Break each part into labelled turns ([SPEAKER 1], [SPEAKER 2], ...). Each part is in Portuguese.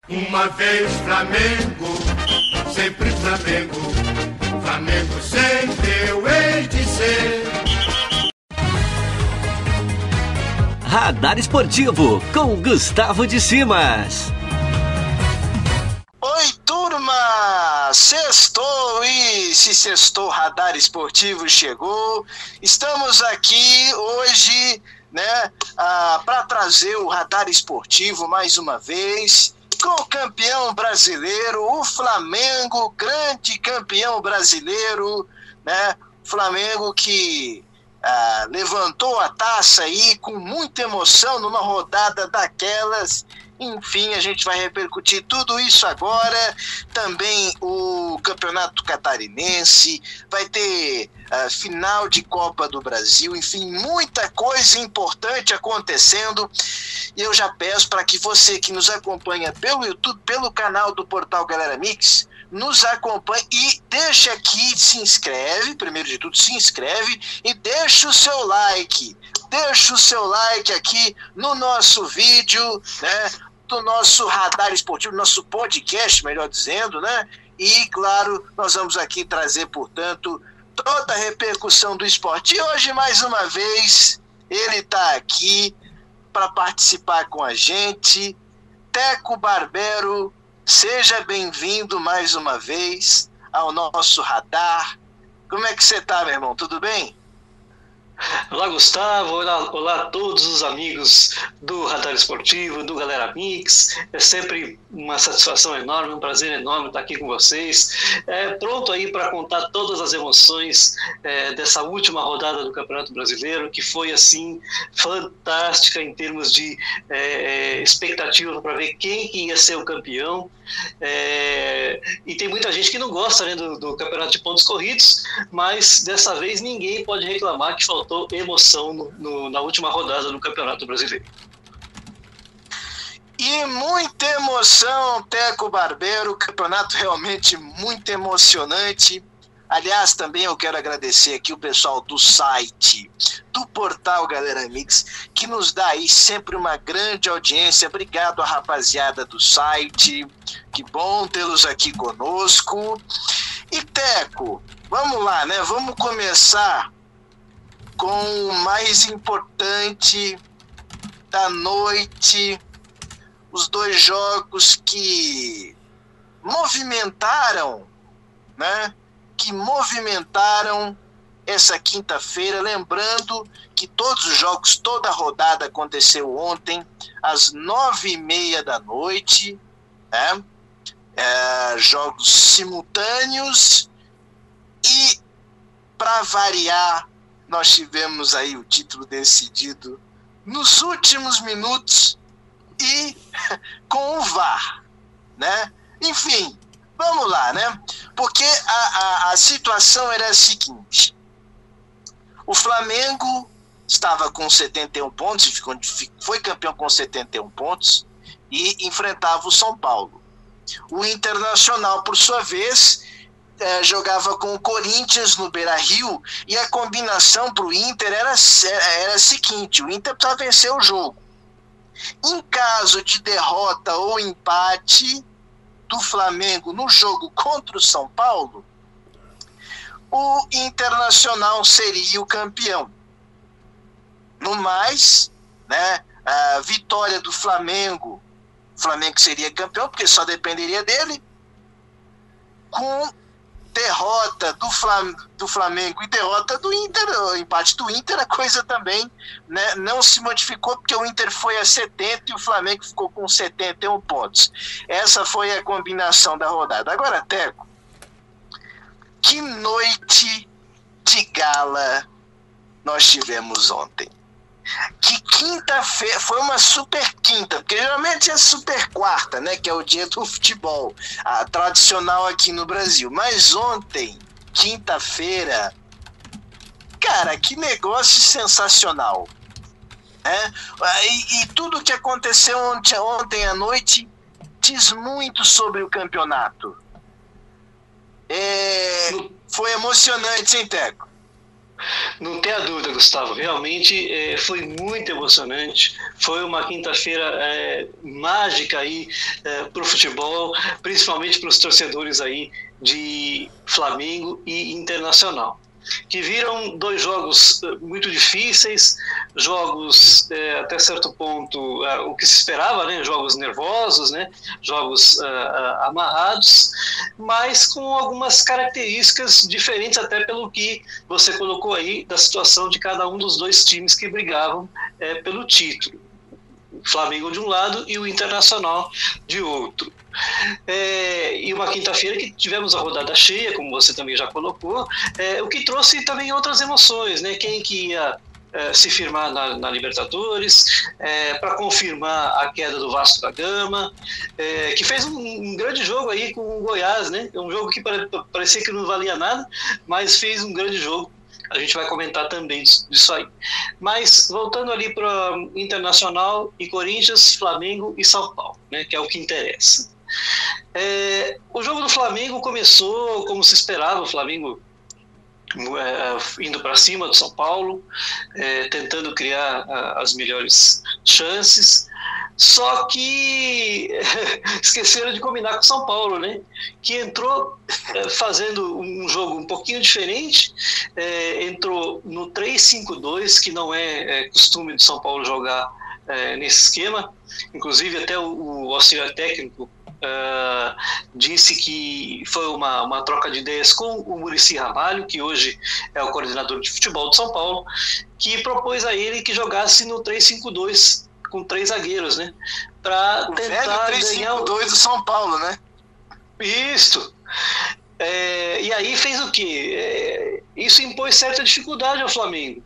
[SPEAKER 1] Uma vez Flamengo, sempre Flamengo, Flamengo sempre eu hei de ser.
[SPEAKER 2] Radar Esportivo, com Gustavo de Simas.
[SPEAKER 3] Oi, turma! Sextou e se sextou, Radar Esportivo chegou. Estamos aqui hoje, né, para trazer o Radar Esportivo mais uma vez com o campeão brasileiro, o Flamengo, grande campeão brasileiro, né? Flamengo que levantou a taça aí com muita emoção numa rodada daquelas. Enfim, a gente vai repercutir tudo isso agora. Também o Campeonato Catarinense, vai ter final de Copa do Brasil, enfim, muita coisa importante acontecendo. E eu já peço para que você que nos acompanha pelo YouTube, pelo canal do Portal Galera Mix, nos acompanhe e deixa aqui, se inscreve, primeiro de tudo, se inscreve e deixa o seu like. Deixa o seu like aqui no nosso vídeo, né? Do nosso Radar Esportivo, nosso podcast, melhor dizendo, né? E, claro, nós vamos aqui trazer, portanto, toda a repercussão do esporte. E hoje, mais uma vez, ele está aqui para participar com a gente. Teco Barbero, seja bem-vindo mais uma vez ao nosso Radar. Como é que você está, meu irmão? Tudo bem?
[SPEAKER 4] Olá, Gustavo, olá a todos os amigos do Radar Esportivo, do Galera Mix. É sempre uma satisfação enorme, um prazer enorme estar aqui com vocês. Pronto aí para contar todas as emoções dessa última rodada do Campeonato Brasileiro, que foi assim fantástica em termos de expectativa para ver quem que ia ser o campeão. E tem muita gente que não gosta, né, do campeonato de pontos corridos, mas dessa vez ninguém pode reclamar que faltou emoção na última rodada do Campeonato Brasileiro.
[SPEAKER 3] E muita emoção, Teco Barbero, campeonato realmente muito emocionante. Aliás, também eu quero agradecer aqui o pessoal do site, do Portal Galera Mix, que nos dá aí sempre uma grande audiência. Obrigado a rapaziada do site, que bom tê-los aqui conosco. E Teco, vamos lá, né? Vamos começar com o mais importante da noite, os dois jogos que movimentaram, né? Que movimentaram essa quinta-feira, lembrando que todos os jogos, toda a rodada aconteceu ontem, às 9h30 da noite, né? Jogos simultâneos e, para variar, nós tivemos aí o título decidido nos últimos minutos e com o VAR, né? Enfim, vamos lá, né? Porque a situação era a seguinte: o Flamengo estava com 71 pontos, foi campeão com 71 pontos e enfrentava o São Paulo. O Internacional, por sua vez, jogava com o Corinthians no Beira-Rio e a combinação para o Inter era a seguinte: o Inter precisava vencer o jogo. Em caso de derrota ou empate do Flamengo no jogo contra o São Paulo, o Internacional seria o campeão. No mais, né, a vitória do Flamengo, o Flamengo seria campeão, porque só dependeria dele. Com derrota do Flamengo e derrota do Inter, o empate do Inter, a coisa também, né, não se modificou, porque o Inter foi a 70 e o Flamengo ficou com 71 pontos. Essa foi a combinação da rodada. Agora, Teco, que noite de gala nós tivemos ontem. Que quinta-feira, foi uma super quinta, porque geralmente é super quarta, né, que é o dia do futebol, tradicional aqui no Brasil. Mas ontem, quinta-feira, cara, que negócio sensacional, né? E tudo que aconteceu ontem à noite diz muito sobre o campeonato. Foi emocionante, hein, Teco?
[SPEAKER 4] Não tem a dúvida, Gustavo. Realmente foi muito emocionante. Foi uma quinta-feira mágica aí para o futebol, principalmente para os torcedores aí de Flamengo e Internacional, que viram dois jogos muito difíceis, jogos até certo ponto o que se esperava, né? Jogos nervosos, né? Jogos amarrados, mas com algumas características diferentes, até pelo que você colocou aí da situação de cada um dos dois times que brigavam pelo título. O Flamengo de um lado e o Internacional de outro. E uma quinta-feira que tivemos a rodada cheia, como você também já colocou, o que trouxe também outras emoções, né? Quem que ia se firmar na Libertadores, para confirmar a queda do Vasco da Gama, que fez um grande jogo aí com o Goiás, né? Um jogo que parecia que não valia nada, mas fez um grande jogo. A gente vai comentar também disso aí. Mas voltando ali para Internacional e Corinthians, Flamengo e São Paulo, né, que é o que interessa. O jogo do Flamengo começou como se esperava, o Flamengo indo para cima do São Paulo, tentando criar as melhores chances, só que esqueceram de combinar com o São Paulo, né? Que entrou fazendo um jogo um pouquinho diferente, entrou no 3-5-2, que não é costume do São Paulo jogar nesse esquema. Inclusive até o auxiliar técnico disse que foi uma troca de ideias com o Muricy Ramalho, que hoje é o coordenador de futebol de São Paulo, que propôs a ele que jogasse no 3-5-2 com 3 zagueiros, né? Para tentar ganhar o
[SPEAKER 3] 3-5-2 do São Paulo, né?
[SPEAKER 4] Isso. E aí fez o quê? Isso impôs certa dificuldade ao Flamengo.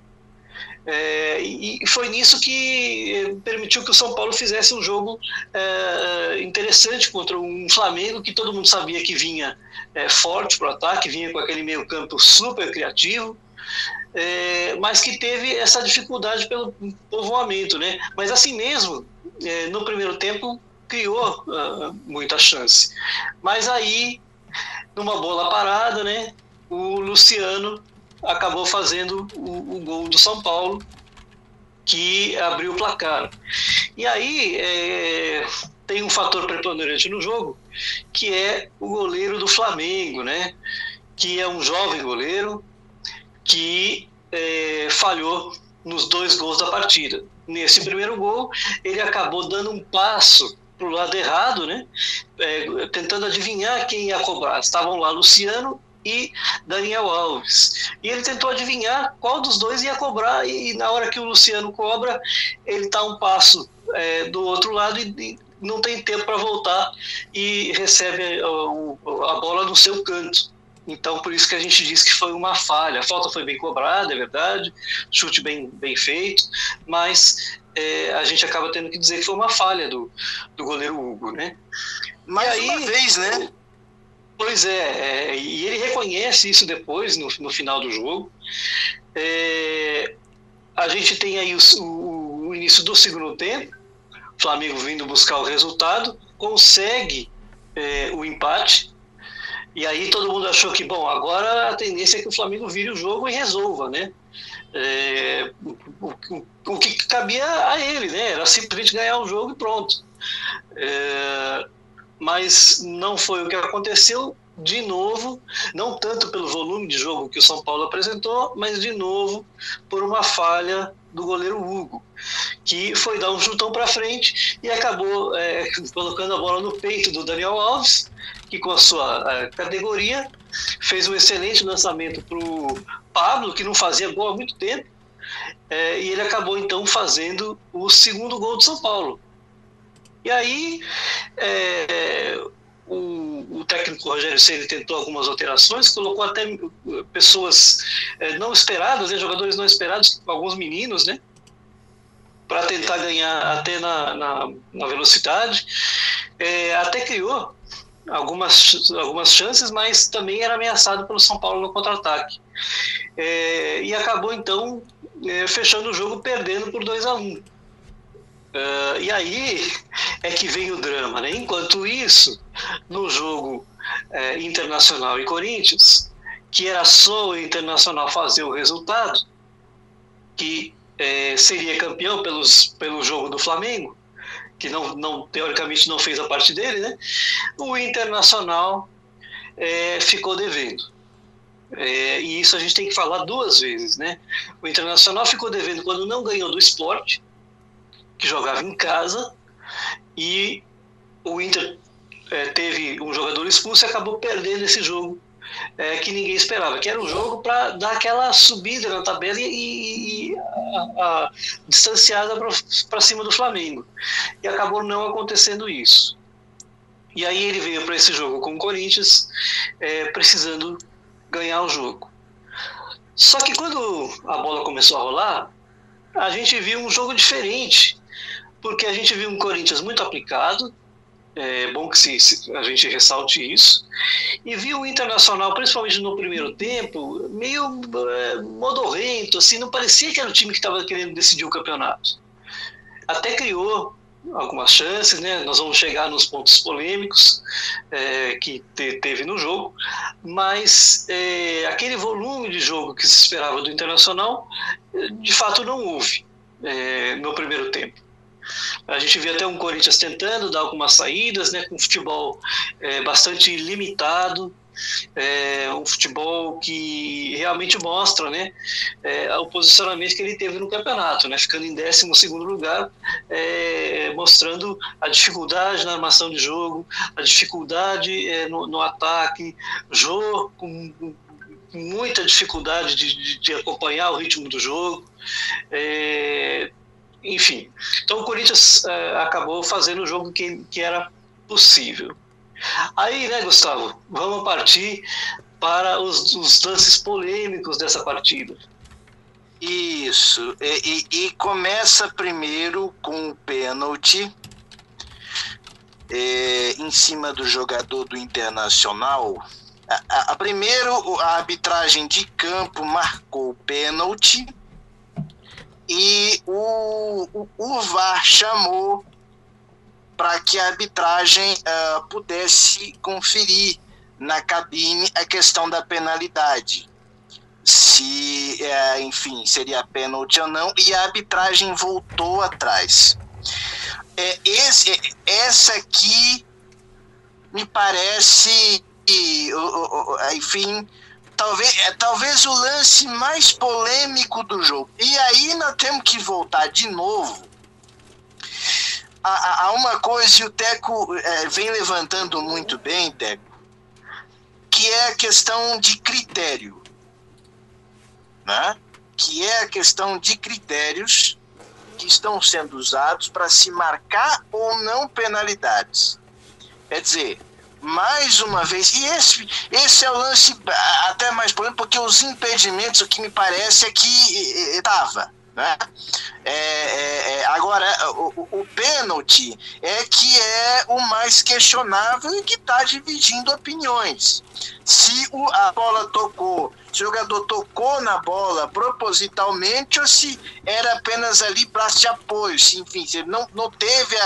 [SPEAKER 4] E foi nisso que permitiu que o São Paulo fizesse um jogo interessante contra um Flamengo que todo mundo sabia que vinha forte para o ataque, vinha com aquele meio campo super criativo, mas que teve essa dificuldade pelo povoamento, né? Mas assim mesmo, no primeiro tempo criou muita chance, mas aí numa bola parada, né, o Luciano acabou fazendo o gol do São Paulo, que abriu o placar. E aí tem um fator preponderante no jogo, que é o goleiro do Flamengo, né? Que é um jovem goleiro que falhou nos 2 gols da partida. Nesse primeiro gol, ele acabou dando um passo para o lado errado, né? Tentando adivinhar quem ia cobrar. Estavam lá Luciano e Daniel Alves. E ele tentou adivinhar qual dos dois ia cobrar, e na hora que o Luciano cobra, ele está um passo do outro lado e não tem tempo para voltar e recebe a bola no seu canto. Então, por isso que a gente diz que foi uma falha. A falta foi bem cobrada, é verdade, chute bem feito, mas a gente acaba tendo que dizer que foi uma falha do goleiro Hugo, né?
[SPEAKER 3] Mais uma vez, né?
[SPEAKER 4] Pois e ele reconhece isso depois, no final do jogo. A gente tem aí o início do segundo tempo, o Flamengo vindo buscar o resultado, consegue o empate, e aí todo mundo achou que, bom, agora a tendência é que o Flamengo vire o jogo e resolva, né? O que cabia a ele, né? Era simplesmente ganhar o jogo e pronto. Mas não foi o que aconteceu, de novo, não tanto pelo volume de jogo que o São Paulo apresentou, mas de novo por uma falha do goleiro Hugo, que foi dar um chutão para frente e acabou colocando a bola no peito do Daniel Alves, que com a sua categoria fez um excelente lançamento para o Pablo, que não fazia gol há muito tempo, e ele acabou então fazendo o segundo gol do São Paulo. E aí o técnico Rogério Ceni tentou algumas alterações, colocou até pessoas não esperadas, né, jogadores não esperados, alguns meninos, né, para tentar ganhar até na velocidade. Até criou algumas chances, mas também era ameaçado pelo São Paulo no contra-ataque. E acabou então fechando o jogo, perdendo por 2-1. E aí é que vem o drama, né? Enquanto isso, no jogo Internacional e Corinthians, que era só o Internacional fazer o resultado, que seria campeão pelo jogo do Flamengo, que teoricamente não fez a parte dele, né? O Internacional ficou devendo. E isso a gente tem que falar duas vezes, né? O Internacional ficou devendo quando não ganhou do Sport, que jogava em casa, e o Inter teve um jogador expulso e acabou perdendo esse jogo que ninguém esperava, que era um jogo para dar aquela subida na tabela e distanciada para cima do Flamengo. E acabou não acontecendo isso. E aí ele veio para esse jogo com o Corinthians precisando ganhar o jogo. Só que quando a bola começou a rolar, a gente viu um jogo diferente, porque a gente viu um Corinthians muito aplicado, bom que a gente ressalte isso, e viu o Internacional, principalmente no primeiro tempo, meio modorrento, assim, não parecia que era o time que estava querendo decidir o campeonato. Até criou algumas chances, né? Nós vamos chegar nos pontos polêmicos que teve no jogo, mas aquele volume de jogo que se esperava do Internacional, de fato não houve no primeiro tempo. A gente viu até um Corinthians tentando dar algumas saídas, né, com um futebol bastante limitado, um futebol que realmente mostra, né, o posicionamento que ele teve no campeonato, né, ficando em 12º lugar, mostrando a dificuldade na armação de jogo, a dificuldade no ataque, Jô com muita dificuldade de acompanhar o ritmo do jogo, enfim. Então o Corinthians acabou fazendo o jogo que era possível. Aí, né, Gustavo, vamos partir para os lances polêmicos dessa partida.
[SPEAKER 3] Isso, e começa primeiro com o pênalti em cima do jogador do Internacional. Primeiro, a arbitragem de campo marcou o pênalti e o VAR chamou para que a arbitragem pudesse conferir na cabine a questão da penalidade, se, enfim, seria pênalti ou não, e a arbitragem voltou atrás. Essa aqui me parece, enfim, talvez o lance mais polêmico do jogo. E aí nós temos que voltar de novo a uma coisa que o Teco vem levantando muito bem, Teco, que é a questão de critério, né? Que é a questão de critérios que estão sendo usados para se marcar ou não penalidades. Quer dizer, mais uma vez, e esse é o lance até mais polêmico, porque os impedimentos, o que me parece é que estava, né? Agora, o pênalti que é o mais questionável e que está dividindo opiniões. Se a bola tocou, se o jogador tocou na bola propositalmente ou se era apenas ali braço de apoio, se, enfim, se ele não teve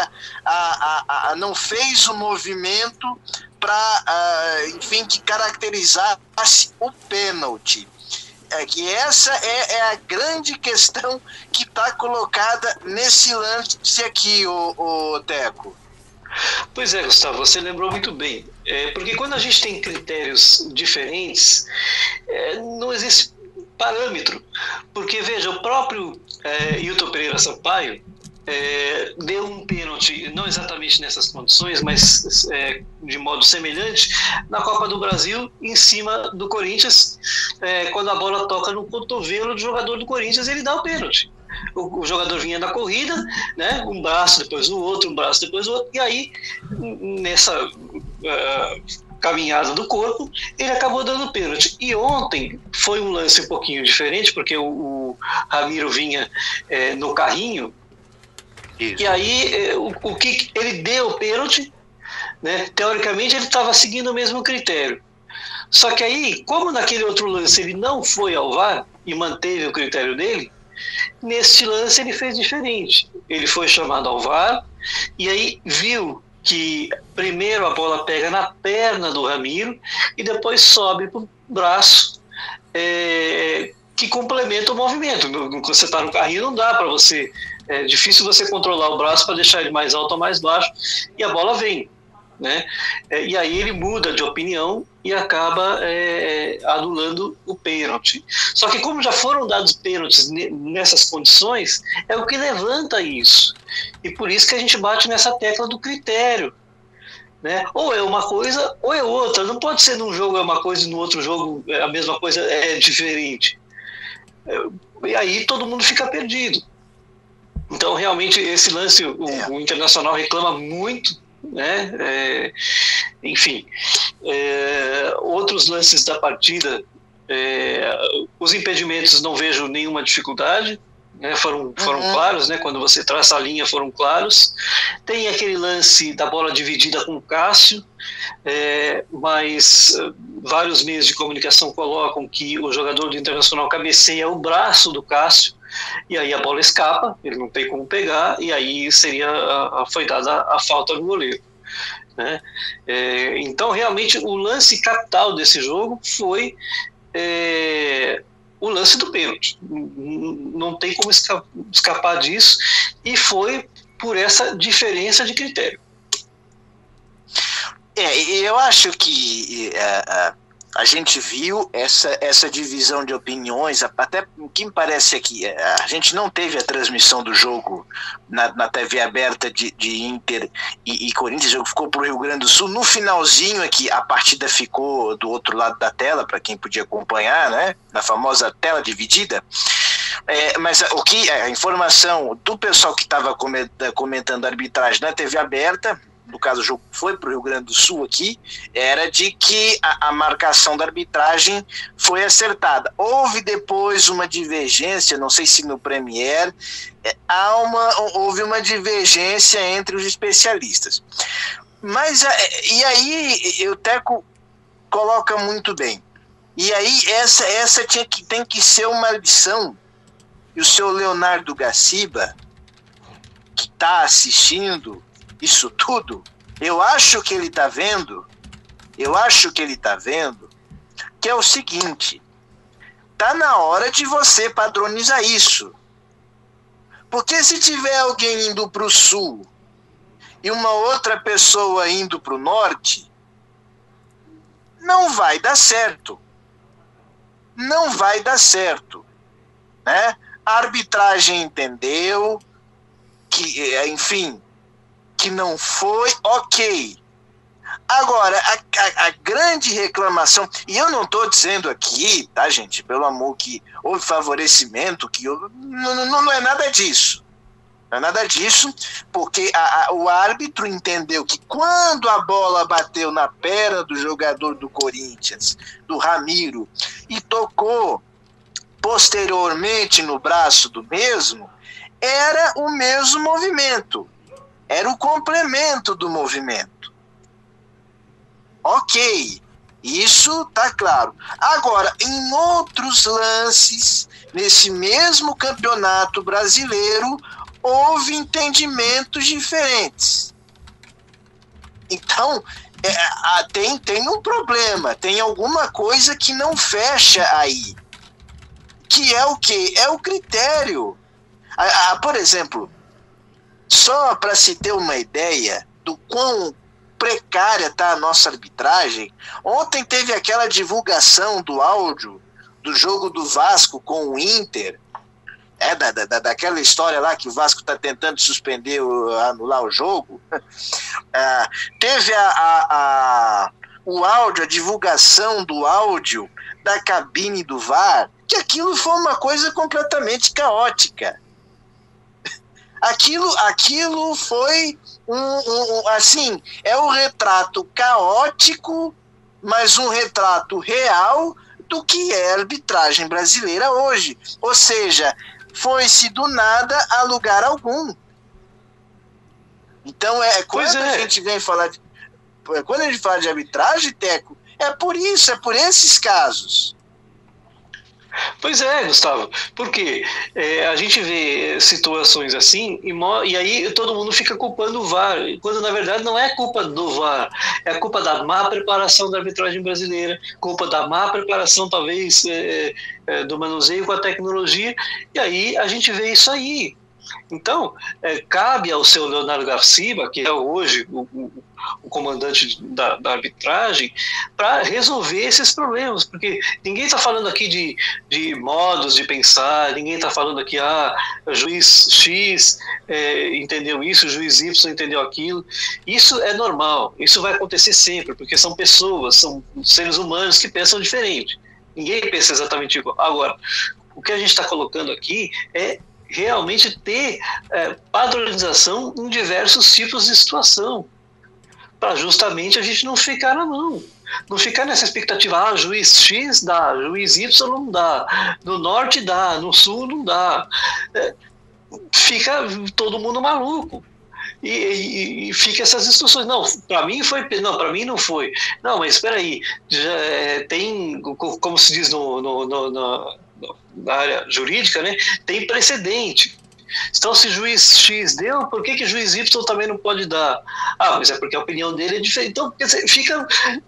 [SPEAKER 3] não fez o movimento para, enfim, que caracterizasse o pênalti. Que essa é a grande questão que está colocada nesse lance aqui, o Teco.
[SPEAKER 4] Pois é, Gustavo, você lembrou muito bem. Porque quando a gente tem critérios diferentes, não existe parâmetro. Porque, veja, o próprio Hilton Pereira Sampaio deu um pênalti, não exatamente nessas condições, mas de modo semelhante, na Copa do Brasil, em cima do Corinthians, quando a bola toca no cotovelo do jogador do Corinthians, ele dá o pênalti. O jogador vinha na corrida, né, um braço depois do outro, um braço depois do outro, e aí, nessa caminhada do corpo, ele acabou dando pênalti. E ontem foi um lance um pouquinho diferente, porque o Ramiro vinha no carrinho. Isso. E aí, o que ele deu o pênalti, né? Teoricamente, ele estava seguindo o mesmo critério. Só que aí, como naquele outro lance ele não foi ao VAR e manteve o critério dele, neste lance ele fez diferente. Ele foi chamado ao VAR e aí viu que primeiro a bola pega na perna do Ramiro e depois sobe para o braço que complementa o movimento. Quando você está no carrinho, não dá para você... É difícil você controlar o braço para deixar ele mais alto ou mais baixo, e a bola vem, né? E aí ele muda de opinião e acaba anulando o pênalti. Só que como já foram dados pênaltis nessas condições, é o que levanta isso. E por isso que a gente bate nessa tecla do critério, né? Ou é uma coisa ou é outra. Não pode ser num jogo é uma coisa e no outro jogo a mesma coisa é diferente. E aí todo mundo fica perdido. Então, realmente, esse lance, o Internacional reclama muito, né? Enfim, outros lances da partida, os impedimentos não vejo nenhuma dificuldade, né? Foram claros, né? Quando você traça a linha, foram claros. Tem aquele lance da bola dividida com o Cássio, mas vários meios de comunicação colocam que o jogador do Internacional cabeceia o braço do Cássio, e aí a bola escapa, ele não tem como pegar, e aí foi dada a falta do goleiro, né? Então, realmente, o lance capital desse jogo foi o lance do pênalti. Não tem como escapar disso, e foi por essa diferença de critério.
[SPEAKER 3] Eu acho que a gente viu essa divisão de opiniões, até o que me parece é que a gente não teve a transmissão do jogo na TV aberta de Inter e Corinthians. O jogo ficou para o Rio Grande do Sul. No finalzinho é que a partida ficou do outro lado da tela, para quem podia acompanhar, né, na famosa tela dividida. Mas a informação do pessoal que estava comentando a arbitragem na TV aberta, no caso o jogo foi para o Rio Grande do Sul aqui, era de que a marcação da arbitragem foi acertada. Houve depois uma divergência, não sei se no Premier, houve uma divergência entre os especialistas. Mas, e aí o Teco coloca muito bem. E aí essa tem que ser uma lição, e o seu Leonardo Gaciba, que está assistindo isso tudo, eu acho que ele está vendo, que é o seguinte: tá na hora de você padronizar isso. Porque se tiver alguém indo para o sul e uma outra pessoa indo para o norte, não vai dar certo. Não vai dar certo, né? A arbitragem entendeu que, enfim, que não foi ok. Agora, a grande reclamação, e eu não estou dizendo aqui, tá, gente, pelo amor, que houve favorecimento, não é nada disso. Não é nada disso, porque o árbitro entendeu que quando a bola bateu na perna do jogador do Corinthians, do Ramiro, e tocou posteriormente no braço do mesmo, era o mesmo movimento. Era o complemento do movimento. Ok, isso tá claro. Agora, em outros lances, nesse mesmo campeonato brasileiro, houve entendimentos diferentes. Então, tem um problema, tem alguma coisa que não fecha aí. Que é o quê? É o critério. Por exemplo, só para se ter uma ideia do quão precária está a nossa arbitragem, ontem teve aquela divulgação do áudio do jogo do Vasco com o Inter, daquela história lá que o Vasco está tentando suspender, anular o jogo. Teve o áudio, a divulgação do áudio da cabine do VAR, que aquilo foi uma coisa completamente caótica. Aquilo foi assim, é um retrato caótico, mas um retrato real do que é a arbitragem brasileira hoje. Ou seja, foi-se do nada a lugar algum. Então, a gente vem falar quando a gente fala de arbitragem, Teco, é por isso, é por esses casos.
[SPEAKER 4] Pois é, Gustavo, porque a gente vê situações assim e aí todo mundo fica culpando o VAR, quando na verdade não é culpa do VAR, é culpa da má preparação da arbitragem brasileira, culpa da má preparação talvez do manuseio com a tecnologia, e aí a gente vê isso aí. Então, cabe ao seu Leonardo Garcia, que é hoje o comandante da arbitragem, para resolver esses problemas, porque ninguém está falando aqui de modos de pensar, ninguém está falando aqui, juiz X entendeu isso, juiz Y entendeu aquilo. Isso é normal, isso vai acontecer sempre, porque são pessoas, são seres humanos que pensam diferente. Ninguém pensa exatamente igual. Agora, o que a gente está colocando aqui é realmente ter padronização em diversos tipos de situação, para justamente a gente não ficar na mão, não ficar nessa expectativa, juiz X dá, juiz Y não dá, no norte dá, no sul não dá, fica todo mundo maluco. E fica essas instruções, não, para mim foi, não, para mim não foi, não, mas espera aí, tem, como se diz na área jurídica, né, tem precedente. Então, se juiz X deu, por que juiz Y também não pode dar? Mas é porque a opinião dele é diferente. Então, fica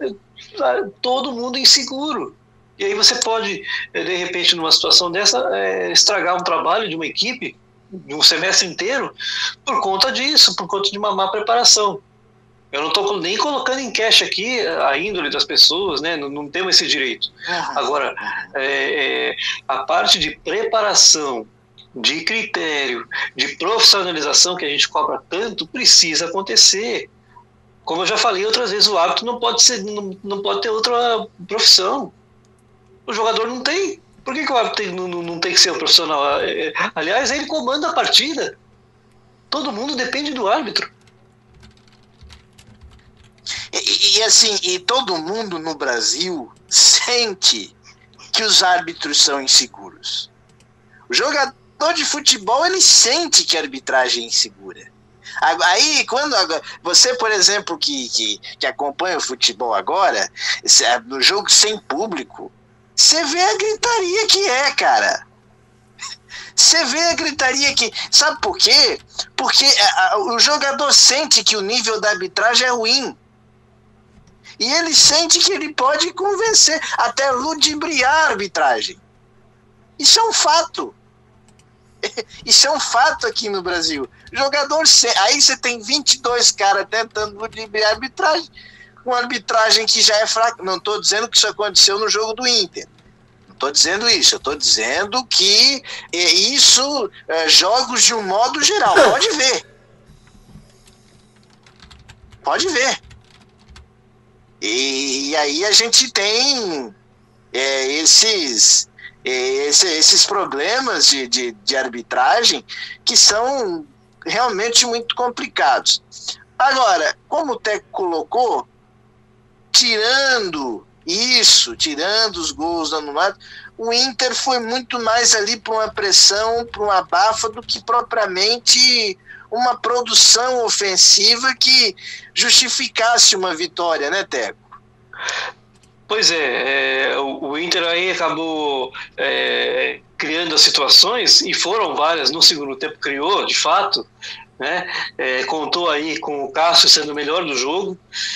[SPEAKER 4] todo mundo inseguro. E aí você pode, de repente, numa situação dessa, estragar um trabalho de uma equipe, de um semestre inteiro, por conta disso, por conta de uma má preparação. Eu não estou nem colocando em queixa aqui a índole das pessoas, né? Não temos esse direito. Agora, a parte de preparação, de critério, de profissionalização que a gente cobra tanto, precisa acontecer. Como eu já falei outras vezes, o árbitro não pode ter outra profissão. O jogador não tem. Por que o árbitro não tem que ser um profissional? Aliás, ele comanda a partida. Todo mundo depende do árbitro.
[SPEAKER 3] E todo mundo no Brasil sente que os árbitros são inseguros. O jogador de futebol, ele sente que a arbitragem é insegura. Aí, quando você, por exemplo, que acompanha o futebol agora, no jogo sem público, você vê a gritaria que cara. Você vê a gritaria que... Sabe por quê? Porque o jogador sente que o nível da arbitragem é ruim. E ele sente que ele pode convencer, até ludibriar a arbitragem. Isso é um fato. Isso é um fato aqui no Brasil. Jogador, aí você tem 22 caras tentando ludibriar a arbitragem, uma arbitragem que já é fraca. Não estou dizendo que isso aconteceu no jogo do Inter. Não estou dizendo isso. Eu estou dizendo que isso, jogos de um modo geral. Pode ver. Pode ver. E aí a gente tem esses problemas de arbitragem que são realmente muito complicados. Agora, como o Teco colocou, tirando os gols anulados, o Inter foi muito mais ali para uma pressão, para uma abafa, do que propriamente uma produção ofensiva que justificasse uma vitória, né, Teco?
[SPEAKER 4] Pois o Inter aí acabou criando as situações, e foram várias no segundo tempo, criou, de fato, né? Contou aí com o Cássio sendo o melhor do jogo,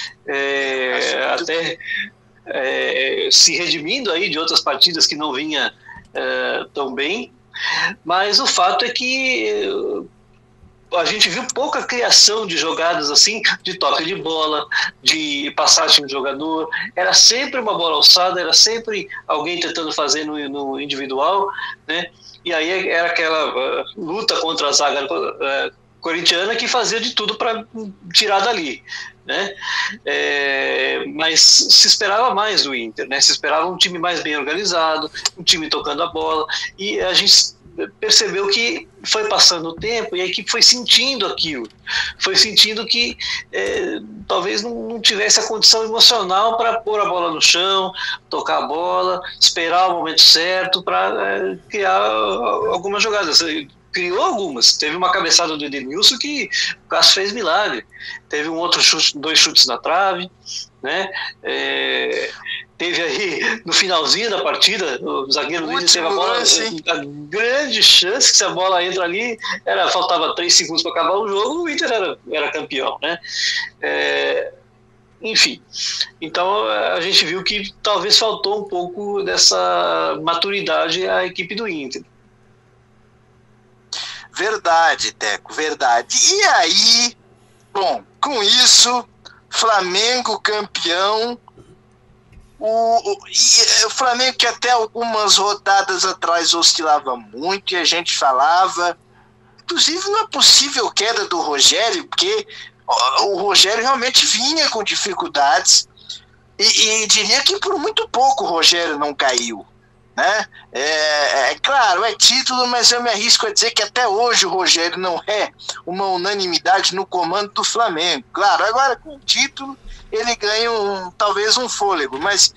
[SPEAKER 4] até se redimindo aí de outras partidas que não vinha tão bem, mas o fato é que a gente viu pouca criação de jogadas assim, de toque de bola, de passagem de jogador. Era sempre uma bola alçada, era sempre alguém tentando fazer no individual, né? E aí era aquela luta contra a zaga corintiana, que fazia de tudo para tirar dali, né? Mas se esperava mais do Inter, né? Se esperava um time mais bem organizado, um time tocando a bola, e a gente percebeu que foi passando o tempo e a equipe foi sentindo aquilo, foi sentindo que talvez não tivesse a condição emocional para pôr a bola no chão, tocar a bola, esperar o momento certo para criar algumas jogadas. Criou algumas, teve uma cabeçada do Edenilson que o Cássio fez milagre, teve um outro chute, 2 chutes na trave, né? teve aí no finalzinho da partida, o zagueiro Luiz teve a bola, a grande chance que se a bola entra ali, faltava 3 segundos para acabar o jogo, o Inter era campeão, né? Enfim, então a gente viu que talvez faltou um pouco dessa maturidade à equipe do Inter.
[SPEAKER 3] Verdade, Teco, verdade. E aí, bom, com isso, Flamengo campeão. O Flamengo, que até algumas rodadas atrás oscilava muito e a gente falava, inclusive uma possível queda do Rogério, porque o Rogério realmente vinha com dificuldades e diria que por muito pouco o Rogério não caiu, né? Claro, é título, mas eu me arrisco a dizer que até hoje o Rogério não é uma unanimidade no comando do Flamengo. Claro, agora com o título ele ganha talvez um fôlego, mas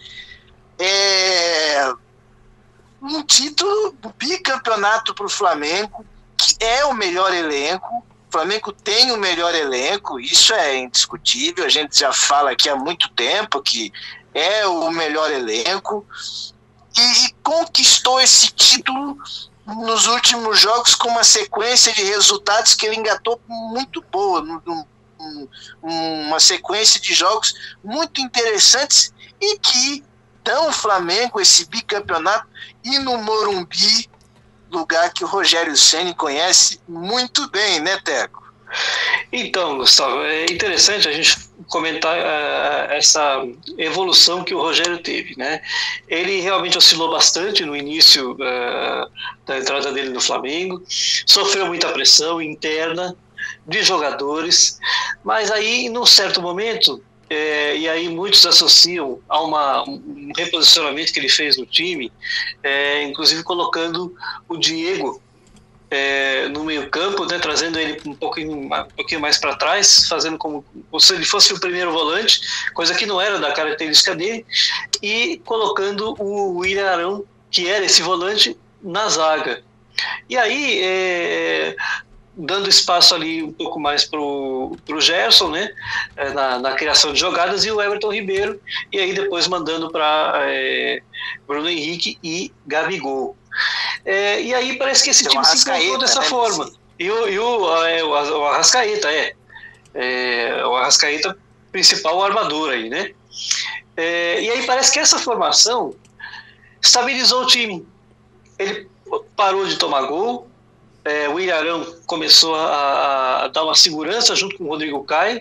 [SPEAKER 3] um título, um bicampeonato para o Flamengo, que é o melhor elenco. O Flamengo tem o melhor elenco, isso é indiscutível, a gente já fala aqui há muito tempo que é o melhor elenco, e conquistou esse título nos últimos jogos com uma sequência de resultados que ele engatou muito boa, uma sequência de jogos muito interessantes e que dão ao Flamengo esse bicampeonato, e no Morumbi, lugar que o Rogério Ceni conhece muito bem, né, Teco?
[SPEAKER 4] Então, Gustavo, é interessante a gente comentar essa evolução que o Rogério teve, né? Ele realmente oscilou bastante no início da entrada dele no Flamengo, sofreu muita pressão interna de jogadores, mas aí, num certo momento, e aí muitos associam a um reposicionamento que ele fez no time, inclusive colocando o Diego no meio campo, né, trazendo ele um pouquinho mais para trás, fazendo como se ele fosse o primeiro volante, coisa que não era da característica dele, e colocando o William Arão, que era esse volante, na zaga. E aí, dando espaço ali um pouco mais pro Gerson, né, na criação de jogadas, e o Everton Ribeiro, e aí depois mandando para Bruno Henrique e Gabigol. E aí parece que esse time se encontrou dessa forma. E o Arrascaeta, o Arrascaeta, principal armador aí, né? E aí parece que essa formação estabilizou o time. Ele parou de tomar gol, o Ilharão começou a dar uma segurança junto com o Rodrigo Caio,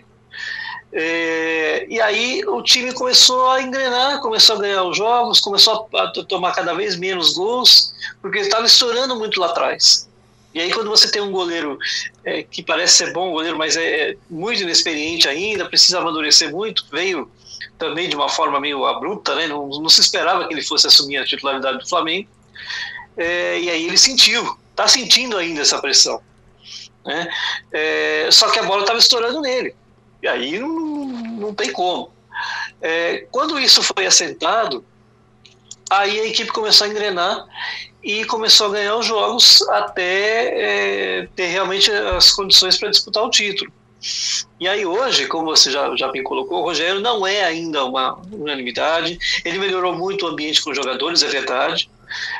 [SPEAKER 4] e aí o time começou a engrenar, começou a ganhar os jogos, começou a tomar cada vez menos gols, porque ele estava estourando muito lá atrás. E aí quando você tem um goleiro que parece ser bom goleiro, mas é muito inexperiente ainda, precisa amadurecer muito, veio também de uma forma meio abrupta, né? Não se esperava que ele fosse assumir a titularidade do Flamengo, e aí ele está sentindo ainda essa pressão, né? Só que a bola estava estourando nele, e aí não tem como. Quando isso foi assentado, aí a equipe começou a engrenar e começou a ganhar os jogos até ter realmente as condições para disputar o título. E aí hoje, como você já bem colocou, o Rogério não é ainda uma unanimidade, ele melhorou muito o ambiente com os jogadores, é verdade.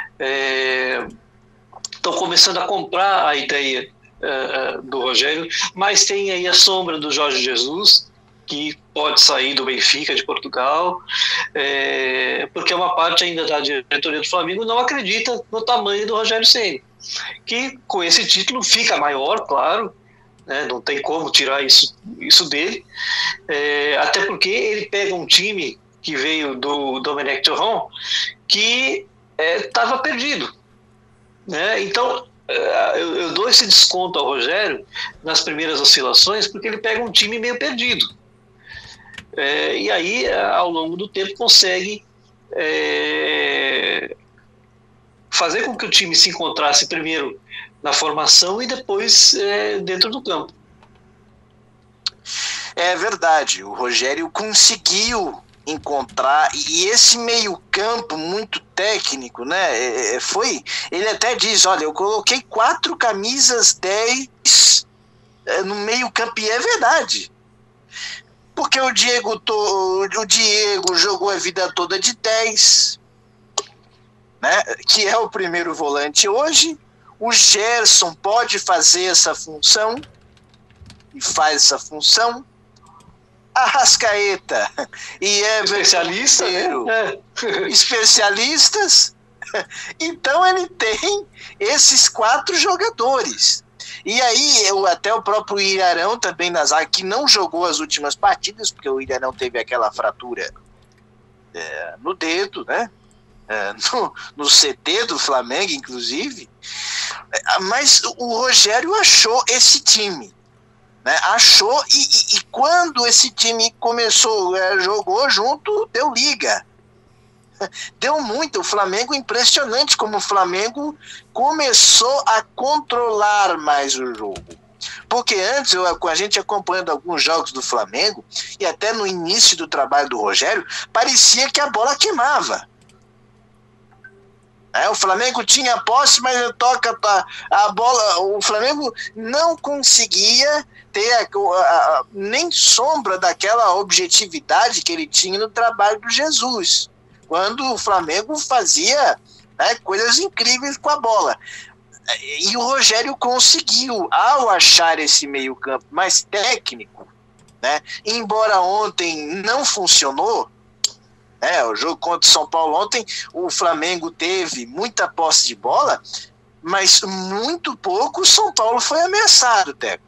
[SPEAKER 4] Estão começando a comprar a ideia do Rogério, mas tem aí a sombra do Jorge Jesus, que pode sair do Benfica de Portugal, porque uma parte ainda da diretoria do Flamengo não acredita no tamanho do Rogério Ceni, que com esse título fica maior, claro, né, não tem como tirar isso dele, até porque ele pega um time que veio do Domenech Torrent, que estava perdido, né? Então eu dou esse desconto ao Rogério nas primeiras oscilações, porque ele pega um time meio perdido, e aí ao longo do tempo consegue fazer com que o time se encontrasse primeiro na formação e depois dentro do campo.
[SPEAKER 3] É verdade, o Rogério conseguiu encontrar, e esse meio campo muito técnico, né, ele até diz, olha, eu coloquei 4 camisas 10 no meio campo, e é verdade. Porque o Diego jogou a vida toda de 10, né? Que é o primeiro volante hoje. O Gerson pode fazer essa função e faz essa função. Arrascaeta e
[SPEAKER 4] especialista, né?
[SPEAKER 3] Especialistas. Então ele tem esses 4 jogadores. E aí até o próprio Ilharão também na zaga, que não jogou as últimas partidas, porque o Ilharão teve aquela fratura no dedo, né? No CT do Flamengo, inclusive. Mas o Rogério achou esse time, né? Achou, e quando esse time começou, jogou junto, deu liga. Deu muito. O Flamengo, impressionante como o Flamengo começou a controlar mais o jogo. Porque antes, com a gente acompanhando alguns jogos do Flamengo, e até no início do trabalho do Rogério, parecia que a bola queimava. O Flamengo tinha a posse, mas toca a bola. O Flamengo não conseguia ter nem sombra daquela objetividade que ele tinha no trabalho do Jesus, quando o Flamengo fazia, né, coisas incríveis com a bola. E o Rogério conseguiu, ao achar esse meio-campo mais técnico, né, embora ontem não funcionou, o jogo contra o São Paulo ontem, o Flamengo teve muita posse de bola, mas muito pouco o São Paulo foi ameaçado, Teco.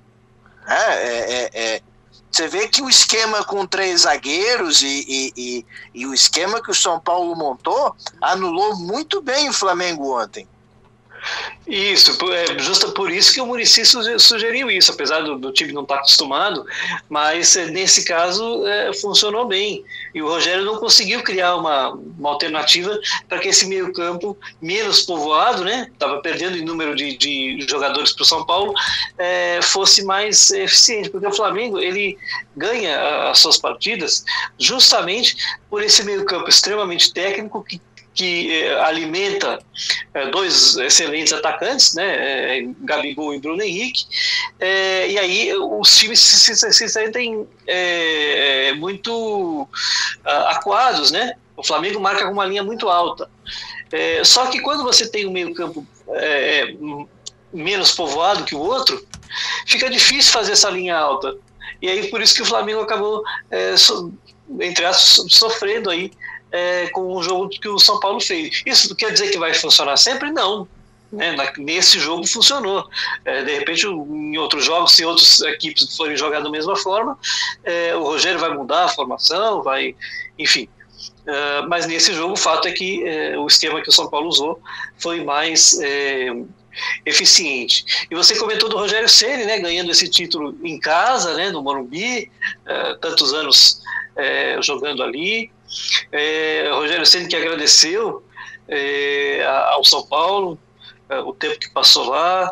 [SPEAKER 3] Você vê que o esquema com 3 zagueiros e o esquema que o São Paulo montou anulou muito bem o Flamengo ontem.
[SPEAKER 4] Isso, justo por isso que o Muricy sugeriu isso, apesar do time não estar acostumado, mas nesse caso funcionou bem. E o Rogério não conseguiu criar uma alternativa para que esse meio campo menos povoado, né, estava perdendo em número de jogadores para o São Paulo, fosse mais eficiente, porque o Flamengo ele ganha as suas partidas justamente por esse meio campo extremamente técnico que alimenta 2 excelentes atacantes, né, Gabigol e Bruno Henrique, e aí os times se sentem muito acuados, né? O Flamengo marca com uma linha muito alta. Só que quando você tem um meio campo menos povoado que o outro, fica difícil fazer essa linha alta. E aí por isso que o Flamengo acabou, entre aspas, sofrendo aí com o jogo que o São Paulo fez. Isso quer dizer que vai funcionar sempre? Não. Né? Nesse jogo funcionou. De repente, em outros jogos, se outras equipes forem jogar da mesma forma, o Rogério vai mudar a formação, enfim. Mas nesse jogo o fato é que o esquema que o São Paulo usou foi mais eficiente. E você comentou do Rogério Ceni, né, ganhando esse título em casa, né, no Morumbi, tantos anos jogando ali. Rogério Ceni que agradeceu ao São Paulo o tempo que passou lá,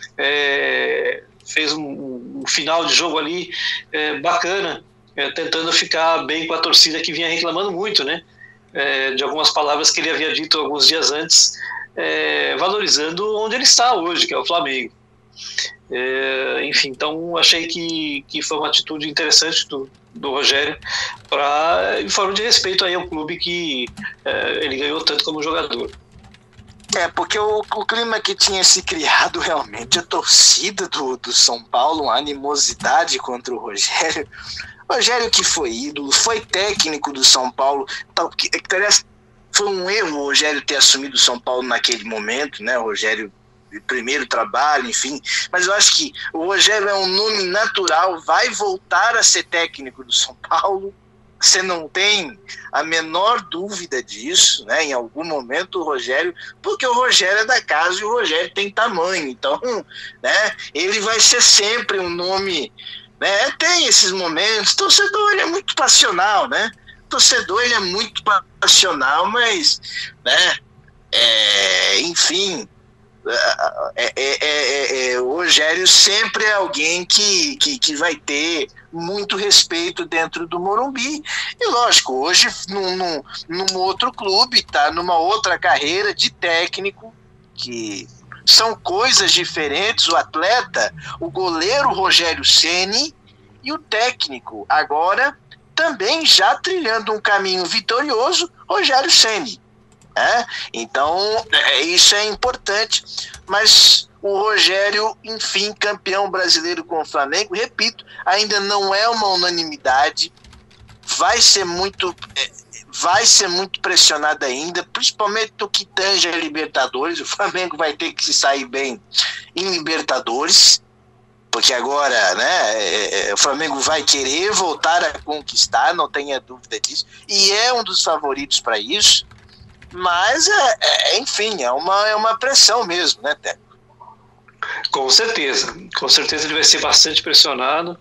[SPEAKER 4] fez um final de jogo ali bacana, tentando ficar bem com a torcida que vinha reclamando muito, né, de algumas palavras que ele havia dito alguns dias antes, valorizando onde ele está hoje, que é o Flamengo. Enfim, então achei que foi uma atitude interessante do Rogério, em forma de respeito aí ao clube que ele ganhou tanto como jogador.
[SPEAKER 3] Porque o clima que tinha se criado realmente, a torcida do São Paulo, uma animosidade contra o Rogério. Rogério que foi ídolo, foi técnico do São Paulo, que foi um erro o Rogério ter assumido o São Paulo naquele momento, né? O Rogério, primeiro trabalho, enfim, mas eu acho que o Rogério é um nome natural, vai voltar a ser técnico do São Paulo, você não tem a menor dúvida disso, né? Em algum momento o Rogério, porque o Rogério é da casa e o Rogério tem tamanho, então, né? Ele vai ser sempre um nome, né? Tem esses momentos, o torcedor ele é muito passional, né? O torcedor ele é muito passional, mas, né? Enfim, o Rogério sempre é alguém que vai ter muito respeito dentro do Morumbi, e lógico, hoje num outro clube, tá numa outra carreira de técnico, que são coisas diferentes. O atleta, o goleiro Rogério Ceni, e o técnico agora também já trilhando um caminho vitorioso, Rogério Ceni. Então, isso é importante, mas o Rogério, enfim, campeão brasileiro com o Flamengo, repito, ainda não é uma unanimidade, vai ser muito pressionado ainda, principalmente no que tange a Libertadores. O Flamengo vai ter que se sair bem em Libertadores, porque agora, né, o Flamengo vai querer voltar a conquistar, não tenha dúvida disso, e é um dos favoritos para isso, mas, enfim, é uma pressão mesmo, né, Teco?
[SPEAKER 4] Com certeza ele vai ser bastante pressionado,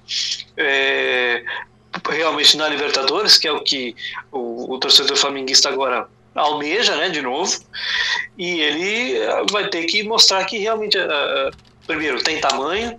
[SPEAKER 4] realmente na Libertadores, que é o que o torcedor flamenguista agora almeja, né, de novo, e ele vai ter que mostrar que realmente, primeiro, tem tamanho,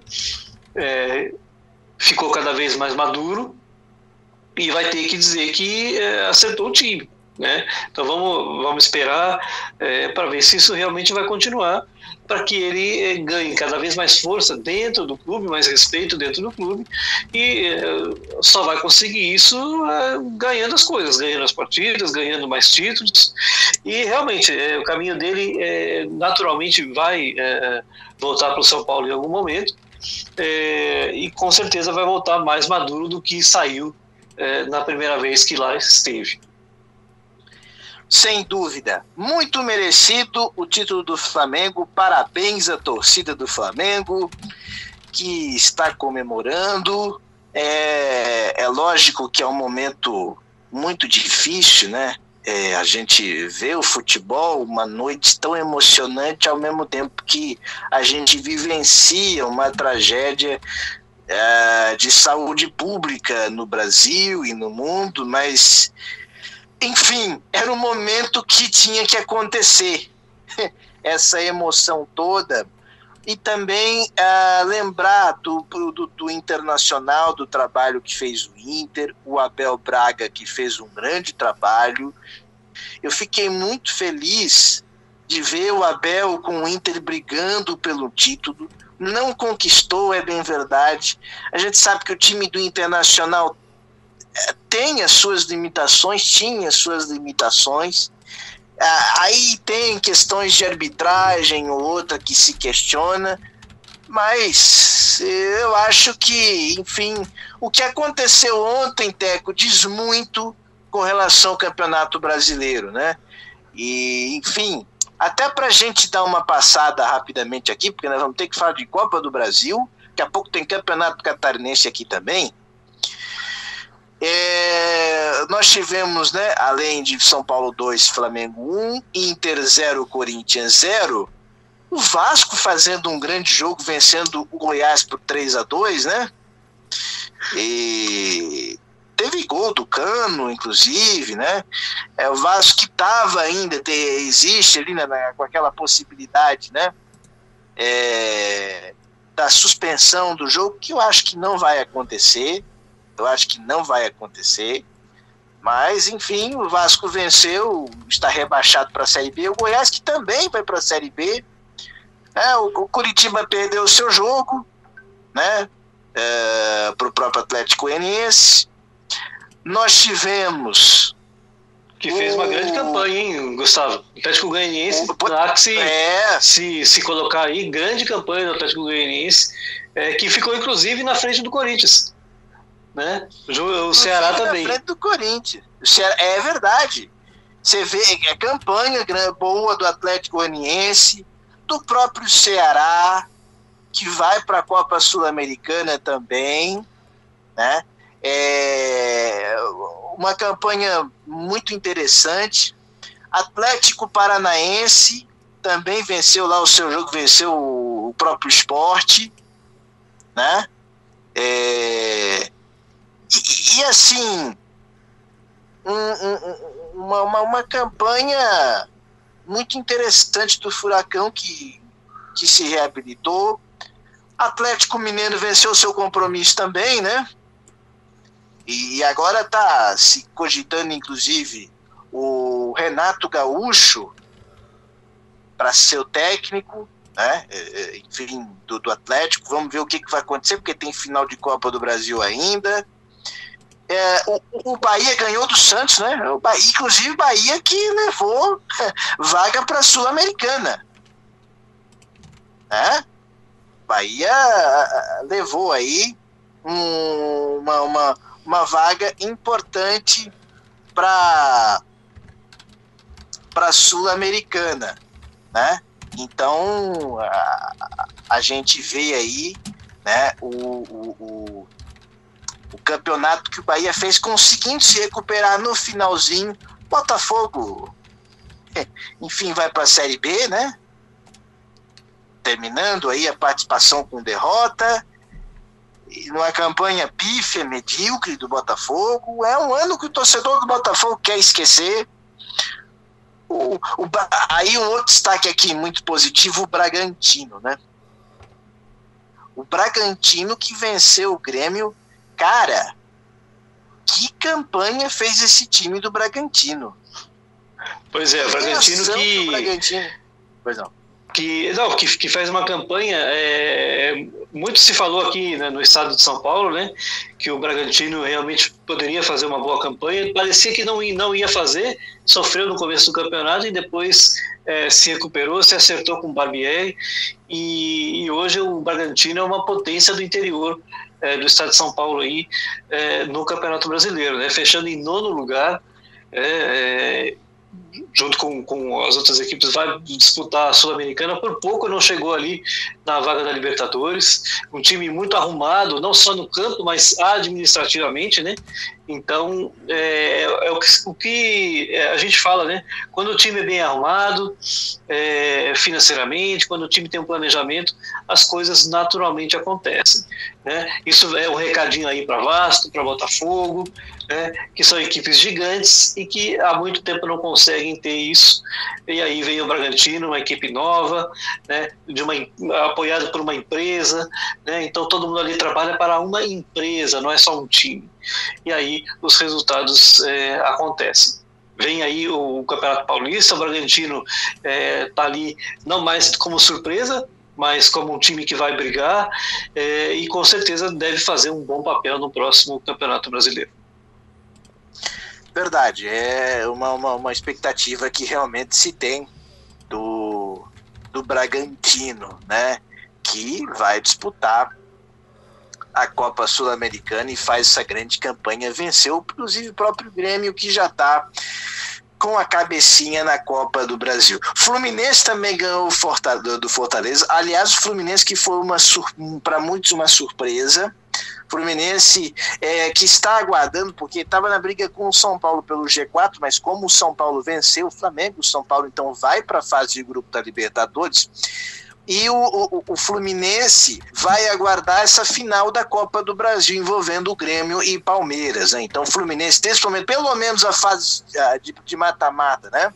[SPEAKER 4] ficou cada vez mais maduro, e vai ter que dizer que acertou o time, né? Então vamos esperar para ver se isso realmente vai continuar, para que ele ganhe cada vez mais força dentro do clube, mais respeito dentro do clube, e só vai conseguir isso ganhando as coisas, ganhando as partidas, ganhando mais títulos, e realmente o caminho dele naturalmente vai voltar para o São Paulo em algum momento, e com certeza vai voltar mais maduro do que saiu na primeira vez que lá esteve.
[SPEAKER 3] Sem dúvida, muito merecido o título do Flamengo, parabéns à torcida do Flamengo, que está comemorando. É lógico que é um momento muito difícil, né? A gente vê o futebol, uma noite tão emocionante, ao mesmo tempo que a gente vivencia uma tragédia de saúde pública no Brasil e no mundo, mas... enfim, era um momento que tinha que acontecer, essa emoção toda, e também lembrar do Internacional, do trabalho que fez o Inter, o Abel Braga, que fez um grande trabalho. Eu fiquei muito feliz de ver o Abel com o Inter brigando pelo título, não conquistou, é bem verdade, a gente sabe que o time do Internacional tinha suas limitações, aí tem questões de arbitragem ou outra que se questiona, mas eu acho que, enfim, o que aconteceu ontem, Teco, diz muito com relação ao Campeonato Brasileiro, né? E, enfim, até para a gente dar uma passada rapidamente aqui, porque nós vamos ter que falar de Copa do Brasil, daqui a pouco tem Campeonato Catarinense aqui também. Nós tivemos, né, além de São Paulo 2, Flamengo 1, Inter 0, Corinthians 0, o Vasco fazendo um grande jogo, vencendo o Goiás por 3-2, né? E teve gol do Cano, inclusive, né? O Vasco que estava ainda, existe ali, né, com aquela possibilidade, né? Da suspensão do jogo, que eu acho que não vai acontecer. Mas, enfim, o Vasco venceu, está rebaixado para a Série B, o Goiás que também vai para a Série B, o Curitiba perdeu o seu jogo, né, para o próprio Atlético Goianiense. Nós tivemos...
[SPEAKER 4] que fez uma grande campanha, hein, Gustavo? O Atlético Goianiense, se colocar aí, grande campanha do Atlético Goianiense, que ficou inclusive na frente do Corinthians. Né? O Ceará também.
[SPEAKER 3] Na frente do Corinthians. É verdade. Você vê a campanha boa do Atlético Goianiense, do próprio Ceará, que vai para a Copa Sul-Americana também, né? Uma campanha muito interessante. Atlético Paranaense também venceu lá o seu jogo, venceu o próprio Sport, né? E assim, uma campanha muito interessante do Furacão que se reabilitou. Atlético Mineiro venceu seu compromisso também, né? E agora está se cogitando, inclusive, o Renato Gaúcho para ser o técnico. né? Enfim, do Atlético. Vamos ver o que vai acontecer, porque tem final de Copa do Brasil ainda. O Bahia ganhou do Santos, né? Inclusive o Bahia que levou vaga para a Sul-Americana, né? Bahia levou aí uma vaga importante para a Sul-Americana, né? Então a gente vê aí, né, o campeonato que o Bahia fez, conseguindo se recuperar no finalzinho. Botafogo, enfim, vai para a Série B, né? Terminando aí a participação com derrota, e numa campanha pífia, medíocre do Botafogo. É um ano que o torcedor do Botafogo quer esquecer. Aí um outro destaque aqui muito positivo, o Bragantino, né? O Bragantino que venceu o Grêmio. Cara, que campanha fez esse time do Bragantino?
[SPEAKER 4] Pois é, o Bragantino que...
[SPEAKER 3] Bragantino. Pois não.
[SPEAKER 4] Que faz uma campanha, muito se falou aqui, né, no estado de São Paulo, né, que o Bragantino realmente poderia fazer uma boa campanha, parecia que não ia fazer, sofreu no começo do campeonato e depois se recuperou, se acertou com o Barbieri, e hoje o Bragantino é uma potência do interior do estado de São Paulo aí, no Campeonato Brasileiro, né, fechando em 9º lugar, junto com as outras equipes, vai disputar a Sul-Americana. Por pouco não chegou ali na vaga da Libertadores. Um time muito arrumado, não só no campo, mas administrativamente, né? Então, o que a gente fala, né? Quando o time é bem arrumado, financeiramente, quando o time tem um planejamento, as coisas naturalmente acontecem, né? Isso é um recadinho aí para Vasco, para Botafogo, né? Que são equipes gigantes e que há muito tempo não conseguem ter isso. E aí vem o Bragantino, uma equipe nova, né? Apoiado por uma empresa, né? Então todo mundo ali trabalha para uma empresa, não é só um time. E aí os resultados acontecem. Vem aí o Campeonato Paulista, o Bragantino está ali não mais como surpresa, mas como um time que vai brigar, e com certeza deve fazer um bom papel no próximo Campeonato Brasileiro.
[SPEAKER 3] Verdade, é uma expectativa que realmente se tem do Bragantino, né? Que vai disputar a Copa Sul-Americana e faz essa grande campanha, venceu inclusive o próprio Grêmio, que já está com a cabecinha na Copa do Brasil. Fluminense também ganhou do Fortaleza. Aliás, o Fluminense que foi para muitos uma surpresa. Fluminense que está aguardando, porque estava na briga com o São Paulo pelo G4, mas como o São Paulo venceu o Flamengo, o São Paulo então vai para a fase de grupo da Libertadores. E o Fluminense vai aguardar essa final da Copa do Brasil envolvendo o Grêmio e Palmeiras, né? Então o Fluminense, nesse momento, pelo menos a fase de mata-mata, né?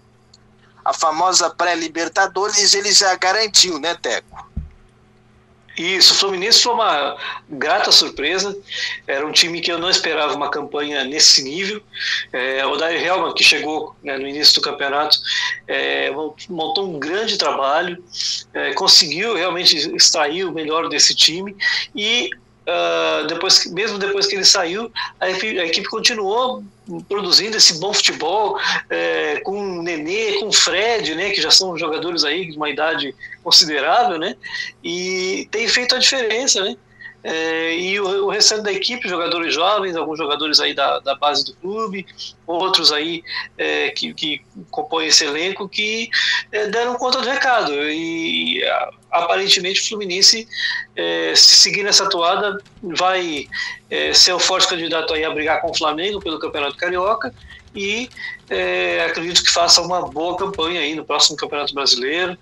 [SPEAKER 3] A famosa pré-Libertadores, ele já garantiu, né, Teco?
[SPEAKER 4] Isso, o Fluminense foi uma grata surpresa. Era um time que eu não esperava uma campanha nesse nível. O Odair Hellmann, que chegou, né, no início do campeonato, montou um grande trabalho, conseguiu realmente extrair o melhor desse time e mesmo depois que ele saiu, a equipe continuou produzindo esse bom futebol, com o Nenê, com o Fred, né, que já são jogadores aí de uma idade considerável, né, e tem feito a diferença, né. E o restante da equipe, jogadores jovens, alguns jogadores aí da base do clube, outros aí que compõem esse elenco, que deram conta do recado, e aparentemente o Fluminense, se seguir nessa toada, vai ser o forte candidato aí a brigar com o Flamengo pelo Campeonato Carioca, e acredito que faça uma boa campanha aí no próximo Campeonato Brasileiro,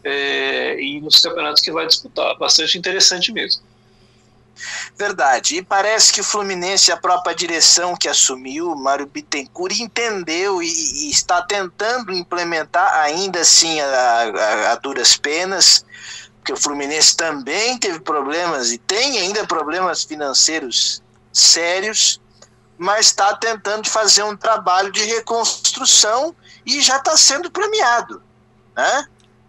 [SPEAKER 4] e nos campeonatos que vai disputar. Bastante interessante mesmo.
[SPEAKER 3] Verdade, e parece que o Fluminense, a própria direção que assumiu, Mário Bittencourt, entendeu e está tentando implementar, ainda assim a duras penas, porque o Fluminense também teve problemas e tem ainda problemas financeiros sérios, mas está tentando fazer um trabalho de reconstrução e já está sendo premiado, né?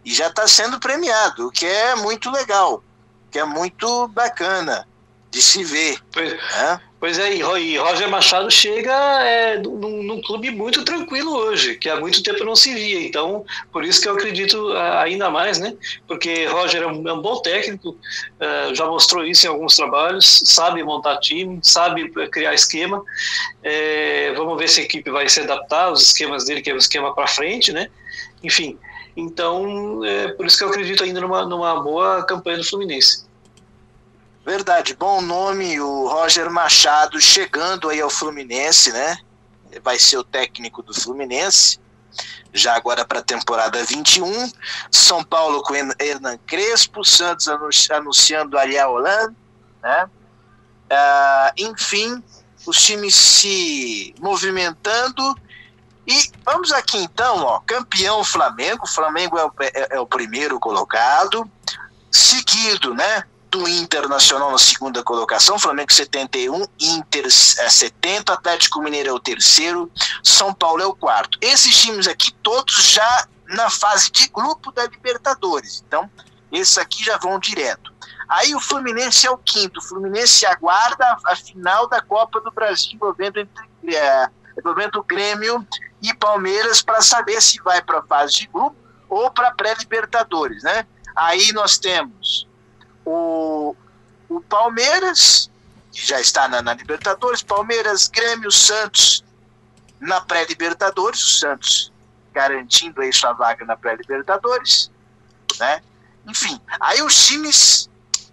[SPEAKER 3] e já está sendo premiado, o que é muito legal, que é muito bacana de se ver.
[SPEAKER 4] Pois é, e Roger Machado chega num clube muito tranquilo hoje, que há muito tempo não se via. Então, por isso que eu acredito ainda mais, né? Porque Roger é um bom técnico, já mostrou isso em alguns trabalhos, sabe montar time, sabe criar esquema. Vamos ver se a equipe vai se adaptar aos esquemas dele, que é o esquema para frente, né? Enfim, então, por isso que eu acredito ainda numa boa campanha do Fluminense.
[SPEAKER 3] Verdade, bom nome, o Roger Machado chegando aí ao Fluminense, né? Vai ser o técnico do Fluminense, já agora para a temporada 21. São Paulo com Hernan Crespo, Santos anunciando Ariel Hollande, né? Enfim, os times se movimentando. E vamos aqui então, ó, campeão Flamengo. O Flamengo é o primeiro colocado, seguido, né, do Internacional na segunda colocação, Flamengo 71, Inter 70, Atlético Mineiro é o terceiro, São Paulo é o quarto. Esses times aqui todos já na fase de grupo da Libertadores, então esses aqui já vão direto. Aí o Fluminense é o quinto, o Fluminense aguarda a final da Copa do Brasil envolvendo o Grêmio e Palmeiras para saber se vai para a fase de grupo ou para a pré-Libertadores, né? Aí nós temos o Palmeiras, que já está na Libertadores, Palmeiras, Grêmio, Santos na pré-Libertadores, o Santos garantindo aí sua vaga na pré-Libertadores, né? Enfim, aí os times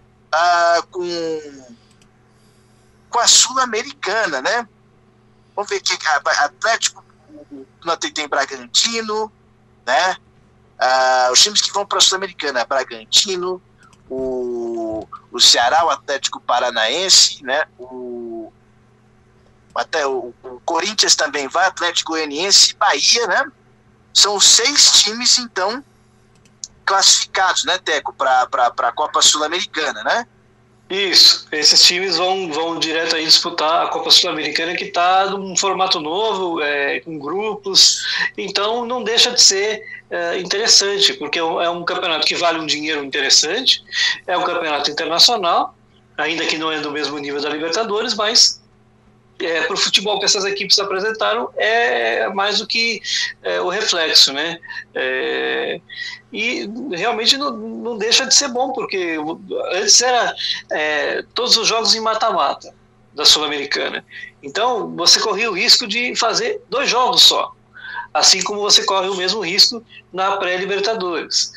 [SPEAKER 3] com a Sul-Americana, né? Vamos ver aqui, Atlético, tem Bragantino, né? Os times que vão para a Sul-Americana, Bragantino, o Ceará, o Atlético Paranaense, né? Até o Corinthians também vai, Atlético Goianiense e Bahia, né? São 6 times, então, classificados, né, Teco, para a Copa Sul-Americana, né?
[SPEAKER 4] Isso, esses times vão direto aí disputar a Copa Sul-Americana, que está num formato novo, com grupos, então não deixa de ser interessante, porque é um campeonato que vale um dinheiro interessante, é um campeonato internacional, ainda que não é do mesmo nível da Libertadores, mas para o futebol que essas equipes apresentaram é mais do que o reflexo, né? E realmente não deixa de ser bom, porque antes era todos os jogos em mata-mata da Sul-Americana. Então você corria o risco de fazer 2 jogos só, assim como você corre o mesmo risco na pré-Libertadores.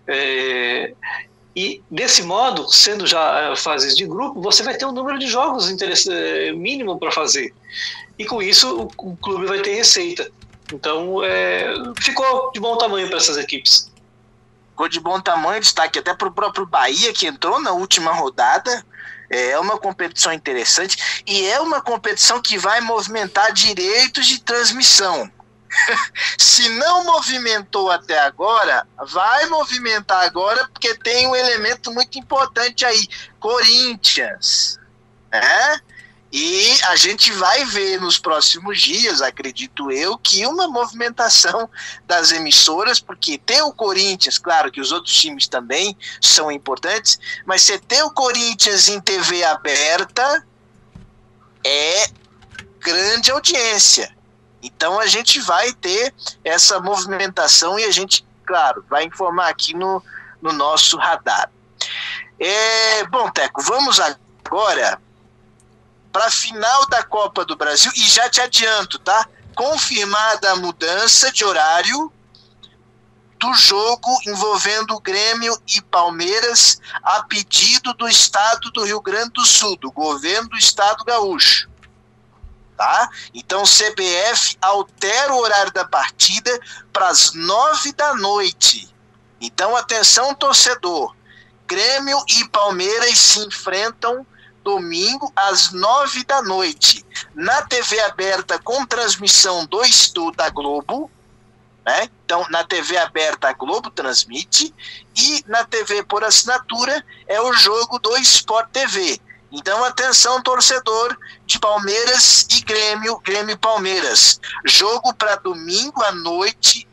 [SPEAKER 4] E desse modo, sendo já fases de grupo, você vai ter um número de jogos mínimo para fazer. E com isso o clube vai ter receita. Então ficou de bom tamanho para essas equipes.
[SPEAKER 3] Ficou de bom tamanho, destaque até para o próprio Bahia, que entrou na última rodada. É uma competição interessante e é uma competição que vai movimentar direitos de transmissão. Se não movimentou até agora, vai movimentar agora, porque tem um elemento muito importante aí, Corinthians, né? E a gente vai ver nos próximos dias, acredito eu, que uma movimentação das emissoras, porque ter o Corinthians, claro que os outros times também são importantes, mas você ter o Corinthians em TV aberta é grande audiência. Então a gente vai ter essa movimentação e a gente, claro, vai informar aqui no nosso radar. Bom, Teco, vamos agora para a final da Copa do Brasil, e já te adianto, tá? Confirmada a mudança de horário do jogo envolvendo o Grêmio e Palmeiras a pedido do Estado do Rio Grande do Sul, do governo do Estado Gaúcho. Tá? Então o CBF altera o horário da partida para as 9 da noite. Então atenção, torcedor, Grêmio e Palmeiras se enfrentam domingo às 9 da noite na TV aberta com transmissão da Globo, né? Então na TV aberta a Globo transmite e na TV por assinatura é o jogo do Sport TV. Então, atenção, torcedor de Palmeiras e Grêmio e Palmeiras. Jogo para domingo à noite,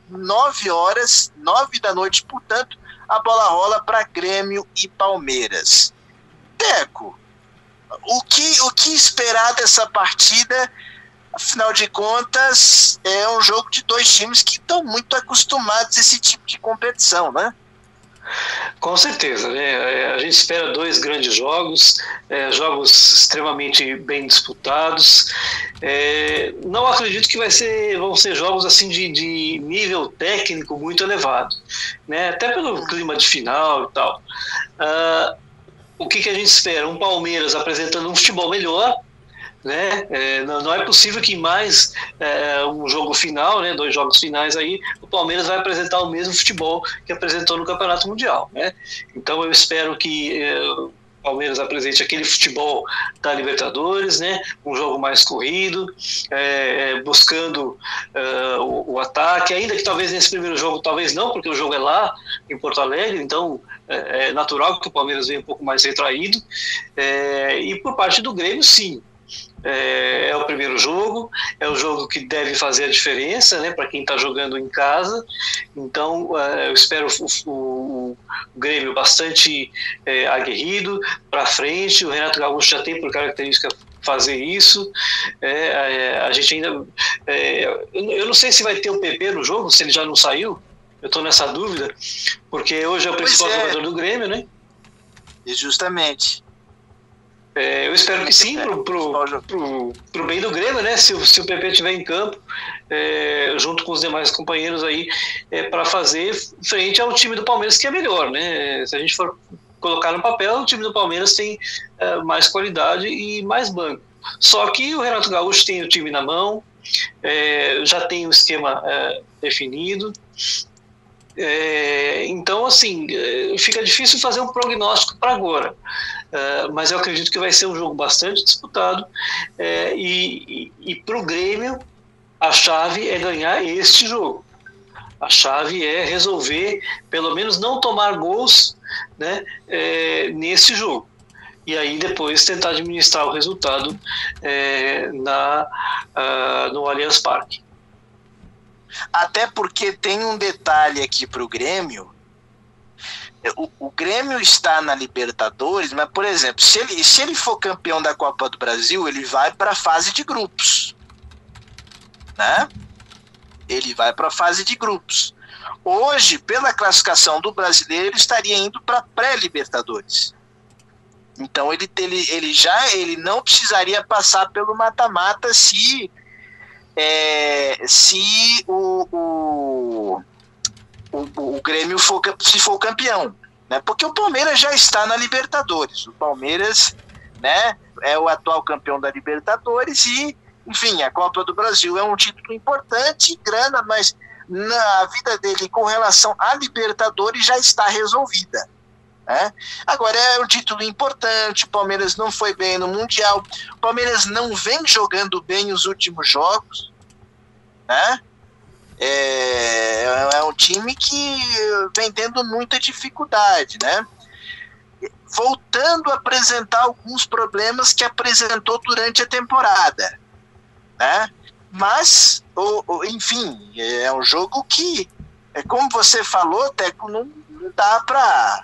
[SPEAKER 3] 9 horas, 9 da noite, portanto, a bola rola para Grêmio e Palmeiras. Teco, o que esperar dessa partida? Afinal de contas, é um jogo de dois times que estão muito acostumados a esse tipo de competição, né?
[SPEAKER 4] Com certeza, né? A gente espera dois grandes jogos, jogos extremamente bem disputados. Não acredito que vão ser jogos assim de nível técnico muito elevado, né? Até pelo clima de final e tal. O que a gente espera? Um Palmeiras apresentando um futebol melhor, né? Não é possível que mais um jogo final, né, 2 jogos finais aí, o Palmeiras vai apresentar o mesmo futebol que apresentou no Campeonato Mundial, né? Então eu espero que o Palmeiras apresente aquele futebol da Libertadores, né? Um jogo mais corrido, buscando o ataque, ainda que talvez nesse primeiro jogo, talvez não, porque o jogo é lá em Porto Alegre, então é natural que o Palmeiras venha um pouco mais retraído, e por parte do Grêmio, sim. É o primeiro jogo, é o jogo que deve fazer a diferença, né, para quem está jogando em casa. Então eu espero o Grêmio bastante aguerrido para frente. O Renato Gaúcho já tem por característica fazer isso. A gente ainda eu não sei se vai ter o PP no jogo, se ele já não saiu. Eu estou nessa dúvida, porque hoje é o principal jogador do Grêmio, né?
[SPEAKER 3] E justamente.
[SPEAKER 4] Eu espero que sim, pro bem do Grêmio, né? Se o PP estiver em campo, junto com os demais companheiros aí, para fazer frente ao time do Palmeiras, que é melhor, né? Se a gente for colocar no papel, o time do Palmeiras tem mais qualidade e mais banco. Só que o Renato Gaúcho tem o time na mão, já tem o esquema definido. Então, assim, fica difícil fazer um prognóstico para agora, mas eu acredito que vai ser um jogo bastante disputado, e para o Grêmio a chave é ganhar este jogo. A chave é resolver, pelo menos não tomar gols, né, nesse jogo, e aí depois tentar administrar o resultado no Allianz Parque.
[SPEAKER 3] Até porque tem um detalhe aqui para o Grêmio. O Grêmio está na Libertadores, mas, por exemplo, se ele for campeão da Copa do Brasil, ele vai para a fase de grupos, né? Ele vai para a fase de grupos. Hoje, pela classificação do brasileiro, ele estaria indo para pré-Libertadores. Então ele não precisaria passar pelo mata-mata se o Grêmio for campeão, né? Porque o Palmeiras já está na Libertadores. O Palmeiras, né, é o atual campeão da Libertadores e, enfim, a Copa do Brasil é um título importante, grana, mas a vida dele com relação à Libertadores já está resolvida, né? Agora é um título importante. O Palmeiras não foi bem no Mundial, o Palmeiras não vem jogando bem os últimos jogos, né? É um time que vem tendo muita dificuldade, né? Voltando a apresentar alguns problemas que apresentou durante a temporada, né? Mas, enfim, é um jogo que, como você falou, Teco, não dá para...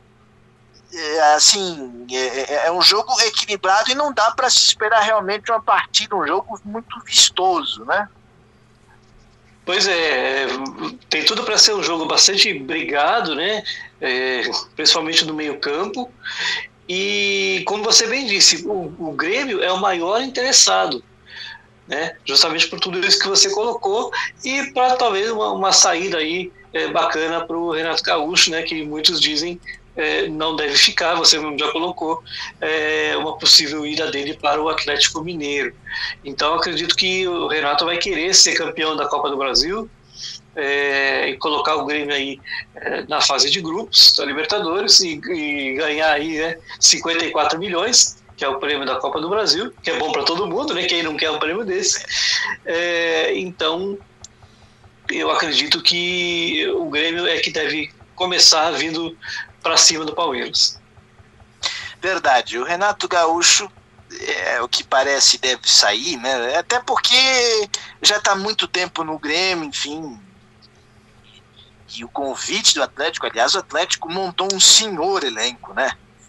[SPEAKER 3] é um jogo equilibrado e não dá para se esperar realmente uma partida, um jogo muito vistoso, né?
[SPEAKER 4] Pois tem tudo para ser um jogo bastante brigado, né? Principalmente no meio-campo. E, como você bem disse, o Grêmio é o maior interessado, né? Justamente por tudo isso que você colocou e para talvez uma saída aí bacana para o Renato Gaúcho, né? Que muitos dizem não deve ficar, você já colocou, uma possível ida dele para o Atlético Mineiro. Então acredito que o Renato vai querer ser campeão da Copa do Brasil, e colocar o Grêmio aí na fase de grupos da Libertadores e ganhar aí, né, 54 milhões, que é o prêmio da Copa do Brasil, que é bom para todo mundo, né? Quem não quer um prêmio desse? Então eu acredito que o Grêmio é que deve começar vindo para cima do Palmeiras.
[SPEAKER 3] Verdade, o Renato Gaúcho, o que parece, deve sair, né? Até porque já está muito tempo no Grêmio, enfim, e o convite do Atlético, aliás, o Atlético montou um senhor elenco, né?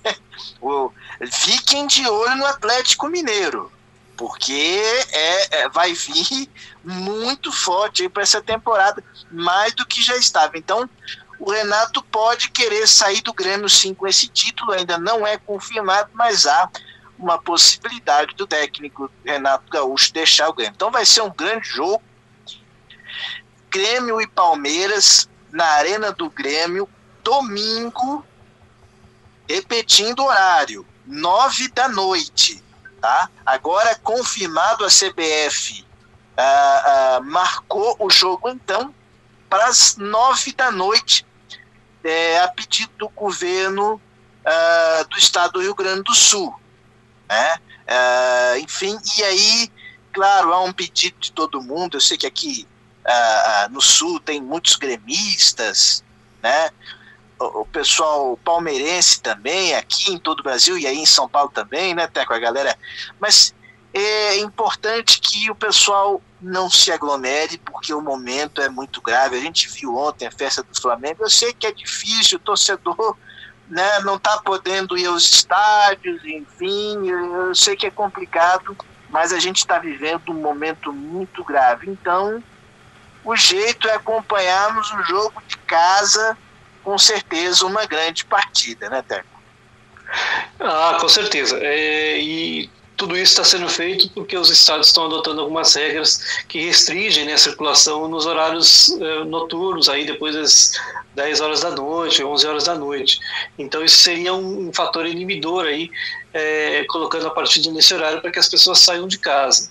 [SPEAKER 3] Fiquem de olho no Atlético Mineiro, porque vai vir muito forte para essa temporada, mais do que já estava. Então, o Renato pode querer sair do Grêmio sim com esse título, ainda não é confirmado, mas há uma possibilidade do técnico Renato Gaúcho deixar o Grêmio. Então vai ser um grande jogo, Grêmio e Palmeiras na Arena do Grêmio, domingo, repetindo o horário, 9 da noite, tá? Agora confirmado, a CBF marcou o jogo então para as 9 da noite, a pedido do governo do estado do Rio Grande do Sul, né? Enfim, e aí, claro, há um pedido de todo mundo. Eu sei que aqui no Sul tem muitos gremistas, né? O pessoal palmeirense também, aqui em todo o Brasil e aí em São Paulo também, né, Teco, a galera. Mas é importante que o pessoal não se aglomere, porque o momento é muito grave. A gente viu ontem a festa do Flamengo. Eu sei que é difícil, o torcedor, né, não está podendo ir aos estádios, enfim, eu sei que é complicado, mas a gente está vivendo um momento muito grave. Então, o jeito é acompanharmos o jogo de casa, com certeza uma grande partida, né, Teco?
[SPEAKER 4] Com certeza. E tudo isso está sendo feito porque os estados estão adotando algumas regras que restringem, né, a circulação nos horários noturnos, aí depois das 10 horas da noite, 11 horas da noite. Então isso seria um fator inibidor aí, colocando a partida nesse horário para que as pessoas saiam de casa.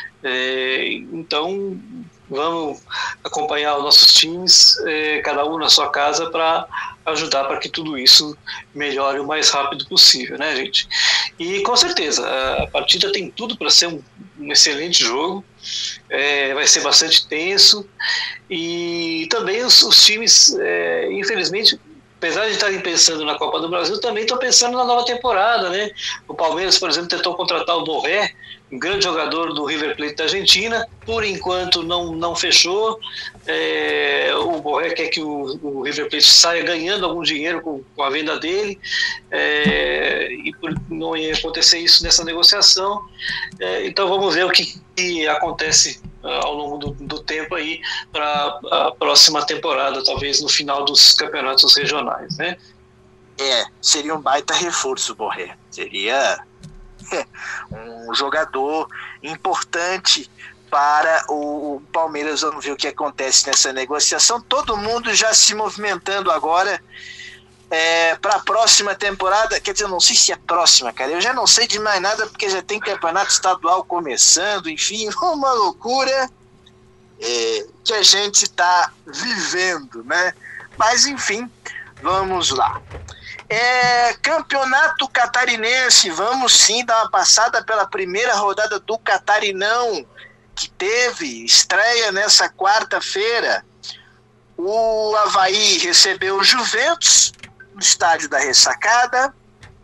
[SPEAKER 4] Então vamos acompanhar os nossos times, cada um na sua casa, para ajudar para que tudo isso melhore o mais rápido possível, né, gente? E com certeza, a partida tem tudo para ser um excelente jogo, vai ser bastante tenso, e também os times, infelizmente, apesar de estarem pensando na Copa do Brasil, também estão pensando na nova temporada, né? O Palmeiras, por exemplo, tentou contratar o Borré, um grande jogador do River Plate da Argentina, por enquanto não fechou. O Borré quer que o River Plate saia ganhando algum dinheiro com a venda dele, e não ia acontecer isso nessa negociação. Então vamos ver o que acontece ao longo do tempo aí para a próxima temporada, talvez no final dos campeonatos regionais, né?
[SPEAKER 3] Seria um baita reforço o Borré, seria um jogador importante para o Palmeiras. Vamos ver o que acontece nessa negociação. Todo mundo já se movimentando agora para a próxima temporada. Quer dizer, eu não sei se é próxima, cara, eu já não sei de mais nada, porque já tem campeonato estadual começando, enfim, uma loucura que a gente está vivendo, né? Mas enfim, vamos lá. Campeonato Catarinense, vamos sim dar uma passada pela primeira rodada do Catarinão, que teve estreia nessa quarta-feira. O Avaí recebeu o Juventus no estádio da Ressacada,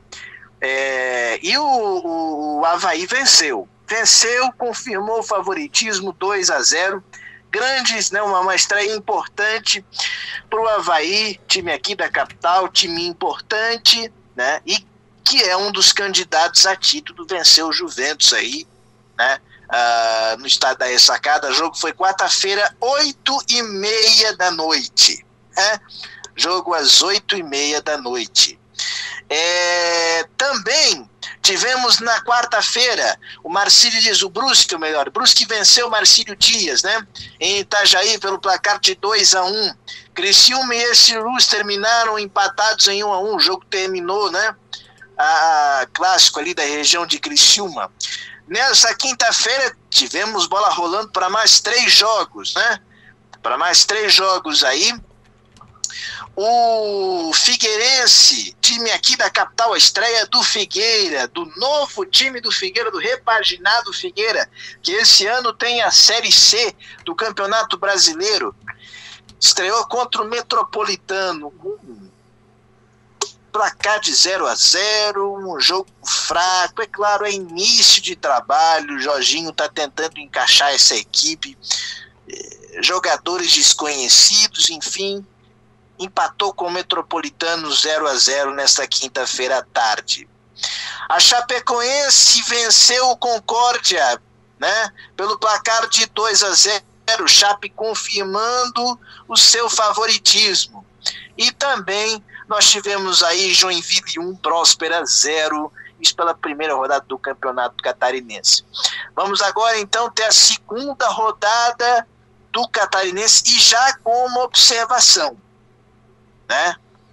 [SPEAKER 3] e o Avaí venceu, confirmou o favoritismo, 2-0. Grandes, né, uma estreia importante para o Avaí, time aqui da capital, time importante, né, e que é um dos candidatos a título, venceu o Juventus aí, né, no estádio da Ressacada. O jogo foi quarta-feira, 8h30 da noite, né? Jogo às 8h30 da noite. Também tivemos na quarta-feira o Marcílio Dias, o Brusque venceu o Marcílio Dias, né, em Itajaí pelo placar de 2-1. Criciúma e Estilus terminaram empatados em 1-1, o jogo terminou, né, clássico ali da região de Criciúma. Nessa quinta-feira tivemos bola rolando para mais 3 jogos, né, aí. O Figueirense, time aqui da capital, a estreia do Figueira, do novo time do Figueira, do repaginado Figueira, que esse ano tem a Série C do Campeonato Brasileiro. Estreou contra o Metropolitano, placar de 0-0, um jogo fraco. É claro, é início de trabalho, o Jorginho está tentando encaixar essa equipe, jogadores desconhecidos, enfim. empatou com o Metropolitano 0-0 nesta quinta-feira à tarde. A Chapecoense venceu o Concórdia, né, pelo placar de 2-0, Chape confirmando o seu favoritismo. E também nós tivemos aí Joinville 1, Próspera 0, isso pela primeira rodada do Campeonato Catarinense. Vamos agora então ter a segunda rodada do Catarinense e já com uma observação, né?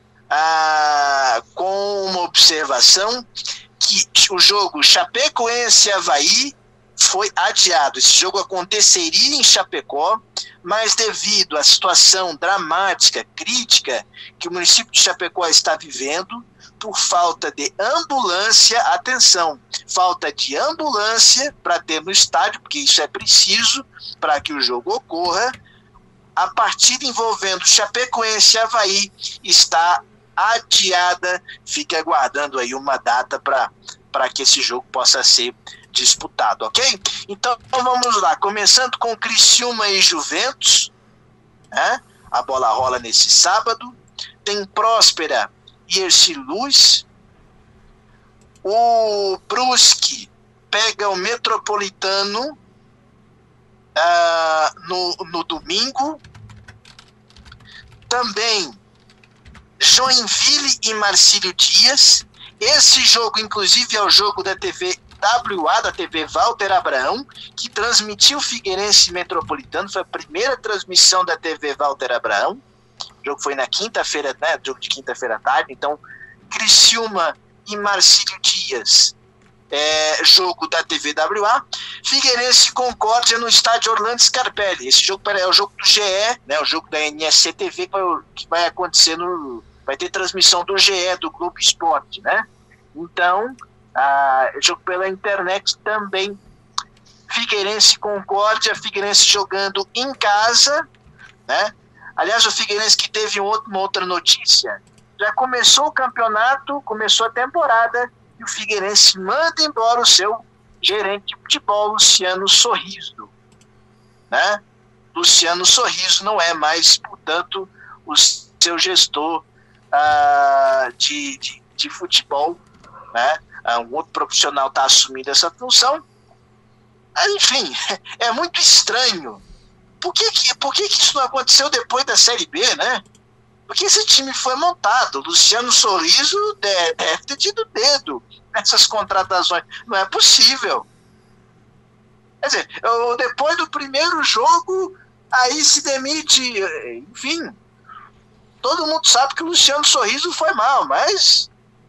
[SPEAKER 3] Com uma observação que o jogo Chapecoense e Avaí foi adiado. Esse jogo aconteceria em Chapecó, mas devido à situação dramática, crítica, que o município de Chapecó está vivendo, por falta de ambulância, atenção, falta de ambulância para ter no estádio, porque isso é preciso para que o jogo ocorra, a partida envolvendo Chapecoense e Avaí está adiada. Fique aguardando aí uma data para que esse jogo possa ser disputado, ok? Então vamos lá, começando com Criciúma e Juventus, né? A bola rola nesse sábado. Tem Próspera e Erciluz. O Brusque pega o Metropolitano no domingo. Também Joinville e Marcílio Dias. Esse jogo, inclusive, é o jogo da TV WA, da TV Walter Abraão, que transmitiu Figueirense e Metropolitano. Foi a primeira transmissão da TV Walter Abraão. O jogo foi na quinta-feira, né? Jogo de quinta-feira à tarde. Então, Criciúma e Marcílio Dias, jogo da TV WA. Figueirense e Concórdia no estádio Orlando Scarpelli. Esse jogo é o jogo do GE, né? O jogo da NSCTV, que vai acontecer vai ter transmissão do GE, do Globo Esporte, né? Então, jogo pela internet também. Figueirense e Concórdia, Figueirense jogando em casa, né? Aliás, o Figueirense, que teve uma outra notícia, já começou o campeonato, começou a temporada, e o Figueirense manda embora o seu gerente de futebol, Luciano Sorriso, né? Luciano Sorriso não é mais, portanto, o seu gestor de futebol, né? Um outro profissional está assumindo essa função. Enfim, é muito estranho. Por que isso não aconteceu depois da Série B, né? Porque esse time foi montado. O Luciano Sorriso deve ter tido dedo nessas contratações. Não é possível. Quer dizer, depois do primeiro jogo, aí se demite. Enfim, todo mundo sabe que o Luciano Sorriso foi mal, mas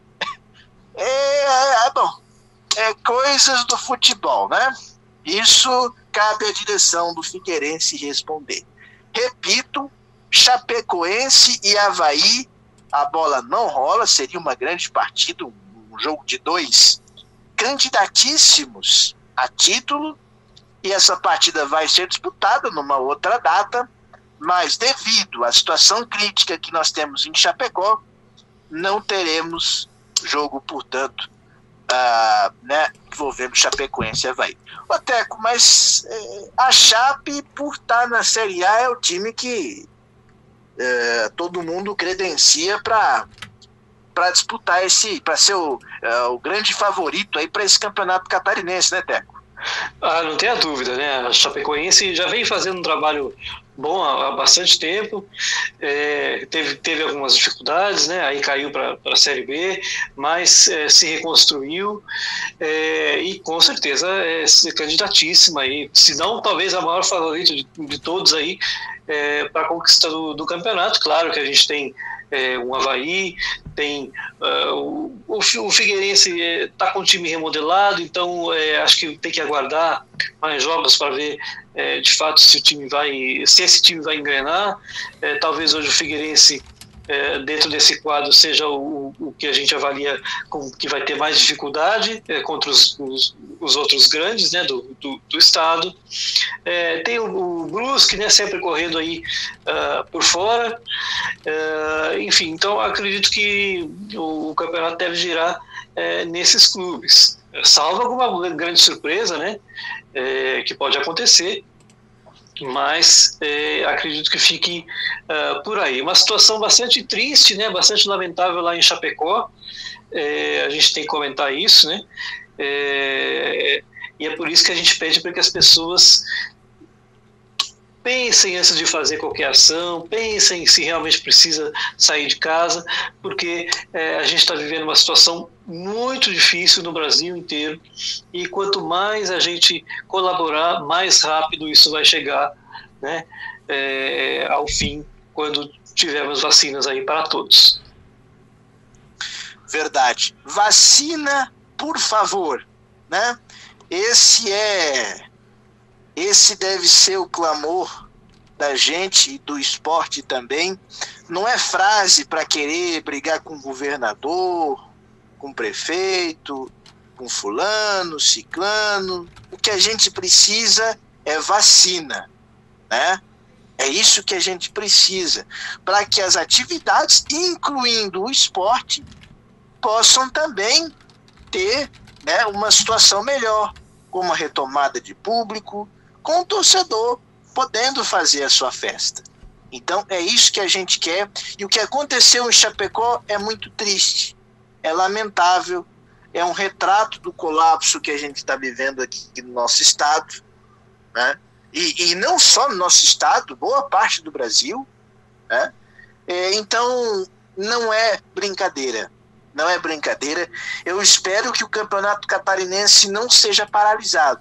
[SPEAKER 3] bom, coisas do futebol, né? Isso cabe à direção do Figueirense responder. Repito, Chapecoense e Avaí, a bola não rola, seria uma grande partida, um jogo de dois candidatíssimos a título, e essa partida vai ser disputada numa outra data, mas devido à situação crítica que nós temos em Chapecó, não teremos jogo, portanto, né, envolvendo Chapecoense e Avaí. Ô Teco, mas a Chape, por estar na Série A, é o time que todo mundo credencia para disputar para ser o grande favorito aí para esse campeonato catarinense, né, Teco?
[SPEAKER 4] Não tenha dúvida, né? A Chapecoense já vem fazendo um trabalho bom há bastante tempo, teve algumas dificuldades, né? Aí caiu para a Série B, mas se reconstruiu, e com certeza é candidatíssima aí, se não talvez a maior favorita de todos aí, para a conquista do campeonato. Claro que a gente tem um Avaí, tem o Figueirense está com o time remodelado, então acho que tem que aguardar mais jogos para ver de fato se esse time vai engrenar. Talvez hoje o Figueirense, dentro desse quadro, seja o que a gente avalia como que vai ter mais dificuldade contra os outros grandes, né, do estado. Tem o Brusque, né, sempre correndo aí por fora. Enfim, então acredito que o campeonato deve girar nesses clubes, salvo alguma grande surpresa, né, que pode acontecer. mas acredito que fique por aí. Uma situação bastante triste, né, bastante lamentável lá em Chapecó, a gente tem que comentar isso, né, e é por isso que a gente pede para que as pessoas pensem antes de fazer qualquer ação, pensem se realmente precisa sair de casa, porque a gente está vivendo uma situação muito difícil no Brasil inteiro, e quanto mais a gente colaborar, mais rápido isso vai chegar, né, ao fim, quando tivermos vacinas aí para todos.
[SPEAKER 3] Verdade. Vacina, por favor, né? Esse deve ser o clamor da gente e do esporte também. Não é frase para querer brigar com o governador, com o prefeito, com fulano, ciclano. O que a gente precisa é vacina, né? É isso que a gente precisa, para que as atividades, incluindo o esporte, possam também ter, né, uma situação melhor, como a retomada de público, com o torcedor podendo fazer a sua festa. Então é isso que a gente quer, e o que aconteceu em Chapecó é muito triste, é lamentável, é um retrato do colapso que a gente está vivendo aqui no nosso estado, né? E não só no nosso estado, boa parte do Brasil, né? Então não é brincadeira. Não é brincadeira. Eu espero que o Campeonato Catarinense não seja paralisado.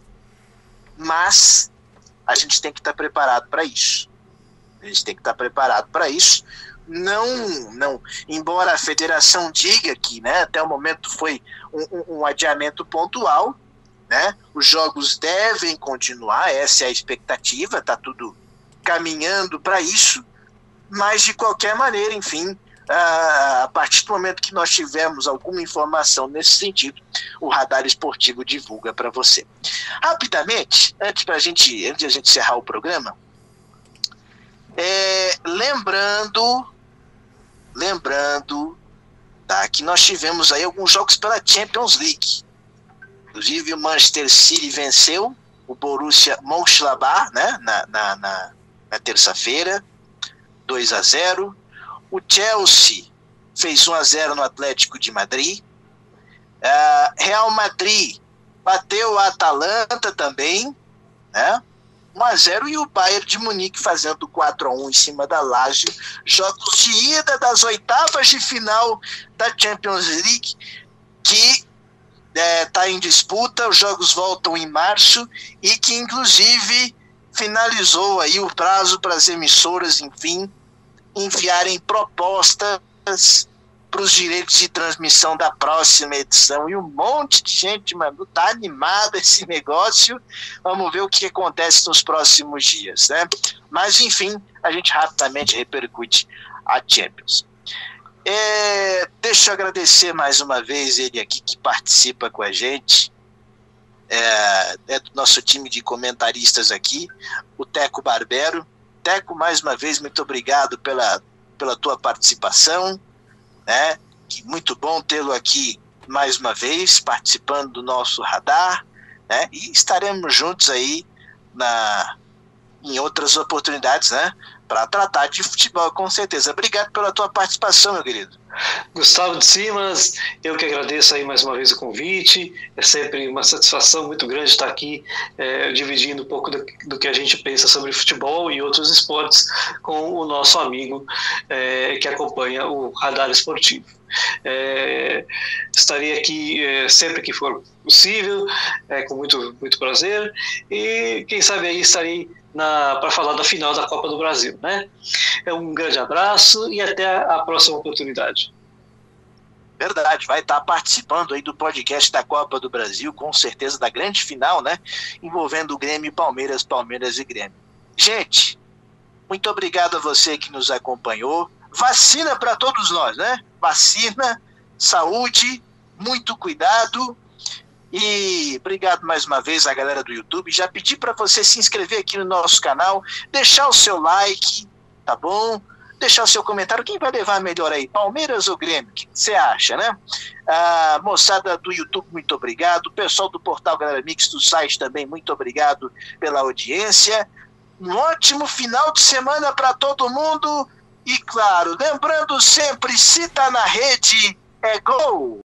[SPEAKER 3] Mas a gente tem que estar preparado para isso. A gente tem que estar preparado para isso. Não, embora a federação diga que, né, até o momento foi um adiamento pontual, né, os jogos devem continuar, essa é a expectativa, está tudo caminhando para isso, mas de qualquer maneira, enfim, a partir do momento que nós tivermos alguma informação nesse sentido, o Radar Esportivo divulga para você. Rapidamente, antes de a gente encerrar o programa, lembrando, tá, que nós tivemos aí alguns jogos pela Champions League. Inclusive o Manchester City venceu o Borussia Mönchengladbach, né, na terça-feira, 2-0. O Chelsea fez 1-0 no Atlético de Madrid. Real Madrid bateu a Atalanta também, né? 1-0, e o Bayern de Munique fazendo 4-1 em cima da Lazio. Jogos de ida das oitavas de final da Champions League, que está em disputa. Os jogos voltam em março, e que inclusive finalizou aí o prazo para as emissoras, enfim, enviarem propostas para os direitos de transmissão da próxima edição. E um monte de gente, mano, tá animado esse negócio. Vamos ver o que acontece nos próximos dias, né? Mas, enfim, a gente rapidamente repercute a Champions. Deixa eu agradecer mais uma vez ele aqui que participa com a gente. É do nosso time de comentaristas aqui, o Teco Barbero. Teco, mais uma vez, muito obrigado pela tua participação, né? Que muito bom tê-lo aqui mais uma vez, participando do nosso radar, né? E estaremos juntos aí em outras oportunidades, né? Para tratar de futebol, com certeza. Obrigado pela tua participação, meu querido.
[SPEAKER 4] Gustavo de Simas, eu que agradeço aí mais uma vez o convite. É sempre uma satisfação muito grande estar aqui dividindo um pouco do que a gente pensa sobre futebol e outros esportes com o nosso amigo que acompanha o Radar Esportivo. Estarei aqui sempre que for possível, com muito, muito prazer, e quem sabe aí estarei para falar da final da Copa do Brasil, né? Um grande abraço e até a próxima oportunidade.
[SPEAKER 3] Verdade, vai estar participando aí do podcast da Copa do Brasil, com certeza, da grande final, né? Envolvendo o Grêmio e Palmeiras, Palmeiras e Grêmio. Gente, muito obrigado a você que nos acompanhou. Vacina para todos nós, né? Vacina, saúde, muito cuidado. E obrigado mais uma vez a galera do YouTube. Já pedi para você se inscrever aqui no nosso canal, deixar o seu like, tá bom? Deixar o seu comentário. Quem vai levar melhor aí, Palmeiras ou Grêmio? O que você acha, né? A moçada do YouTube, muito obrigado. O pessoal do portal Galera Mix do site também, muito obrigado pela audiência. Um ótimo final de semana para todo mundo. E claro, lembrando sempre, se tá na rede, é gol!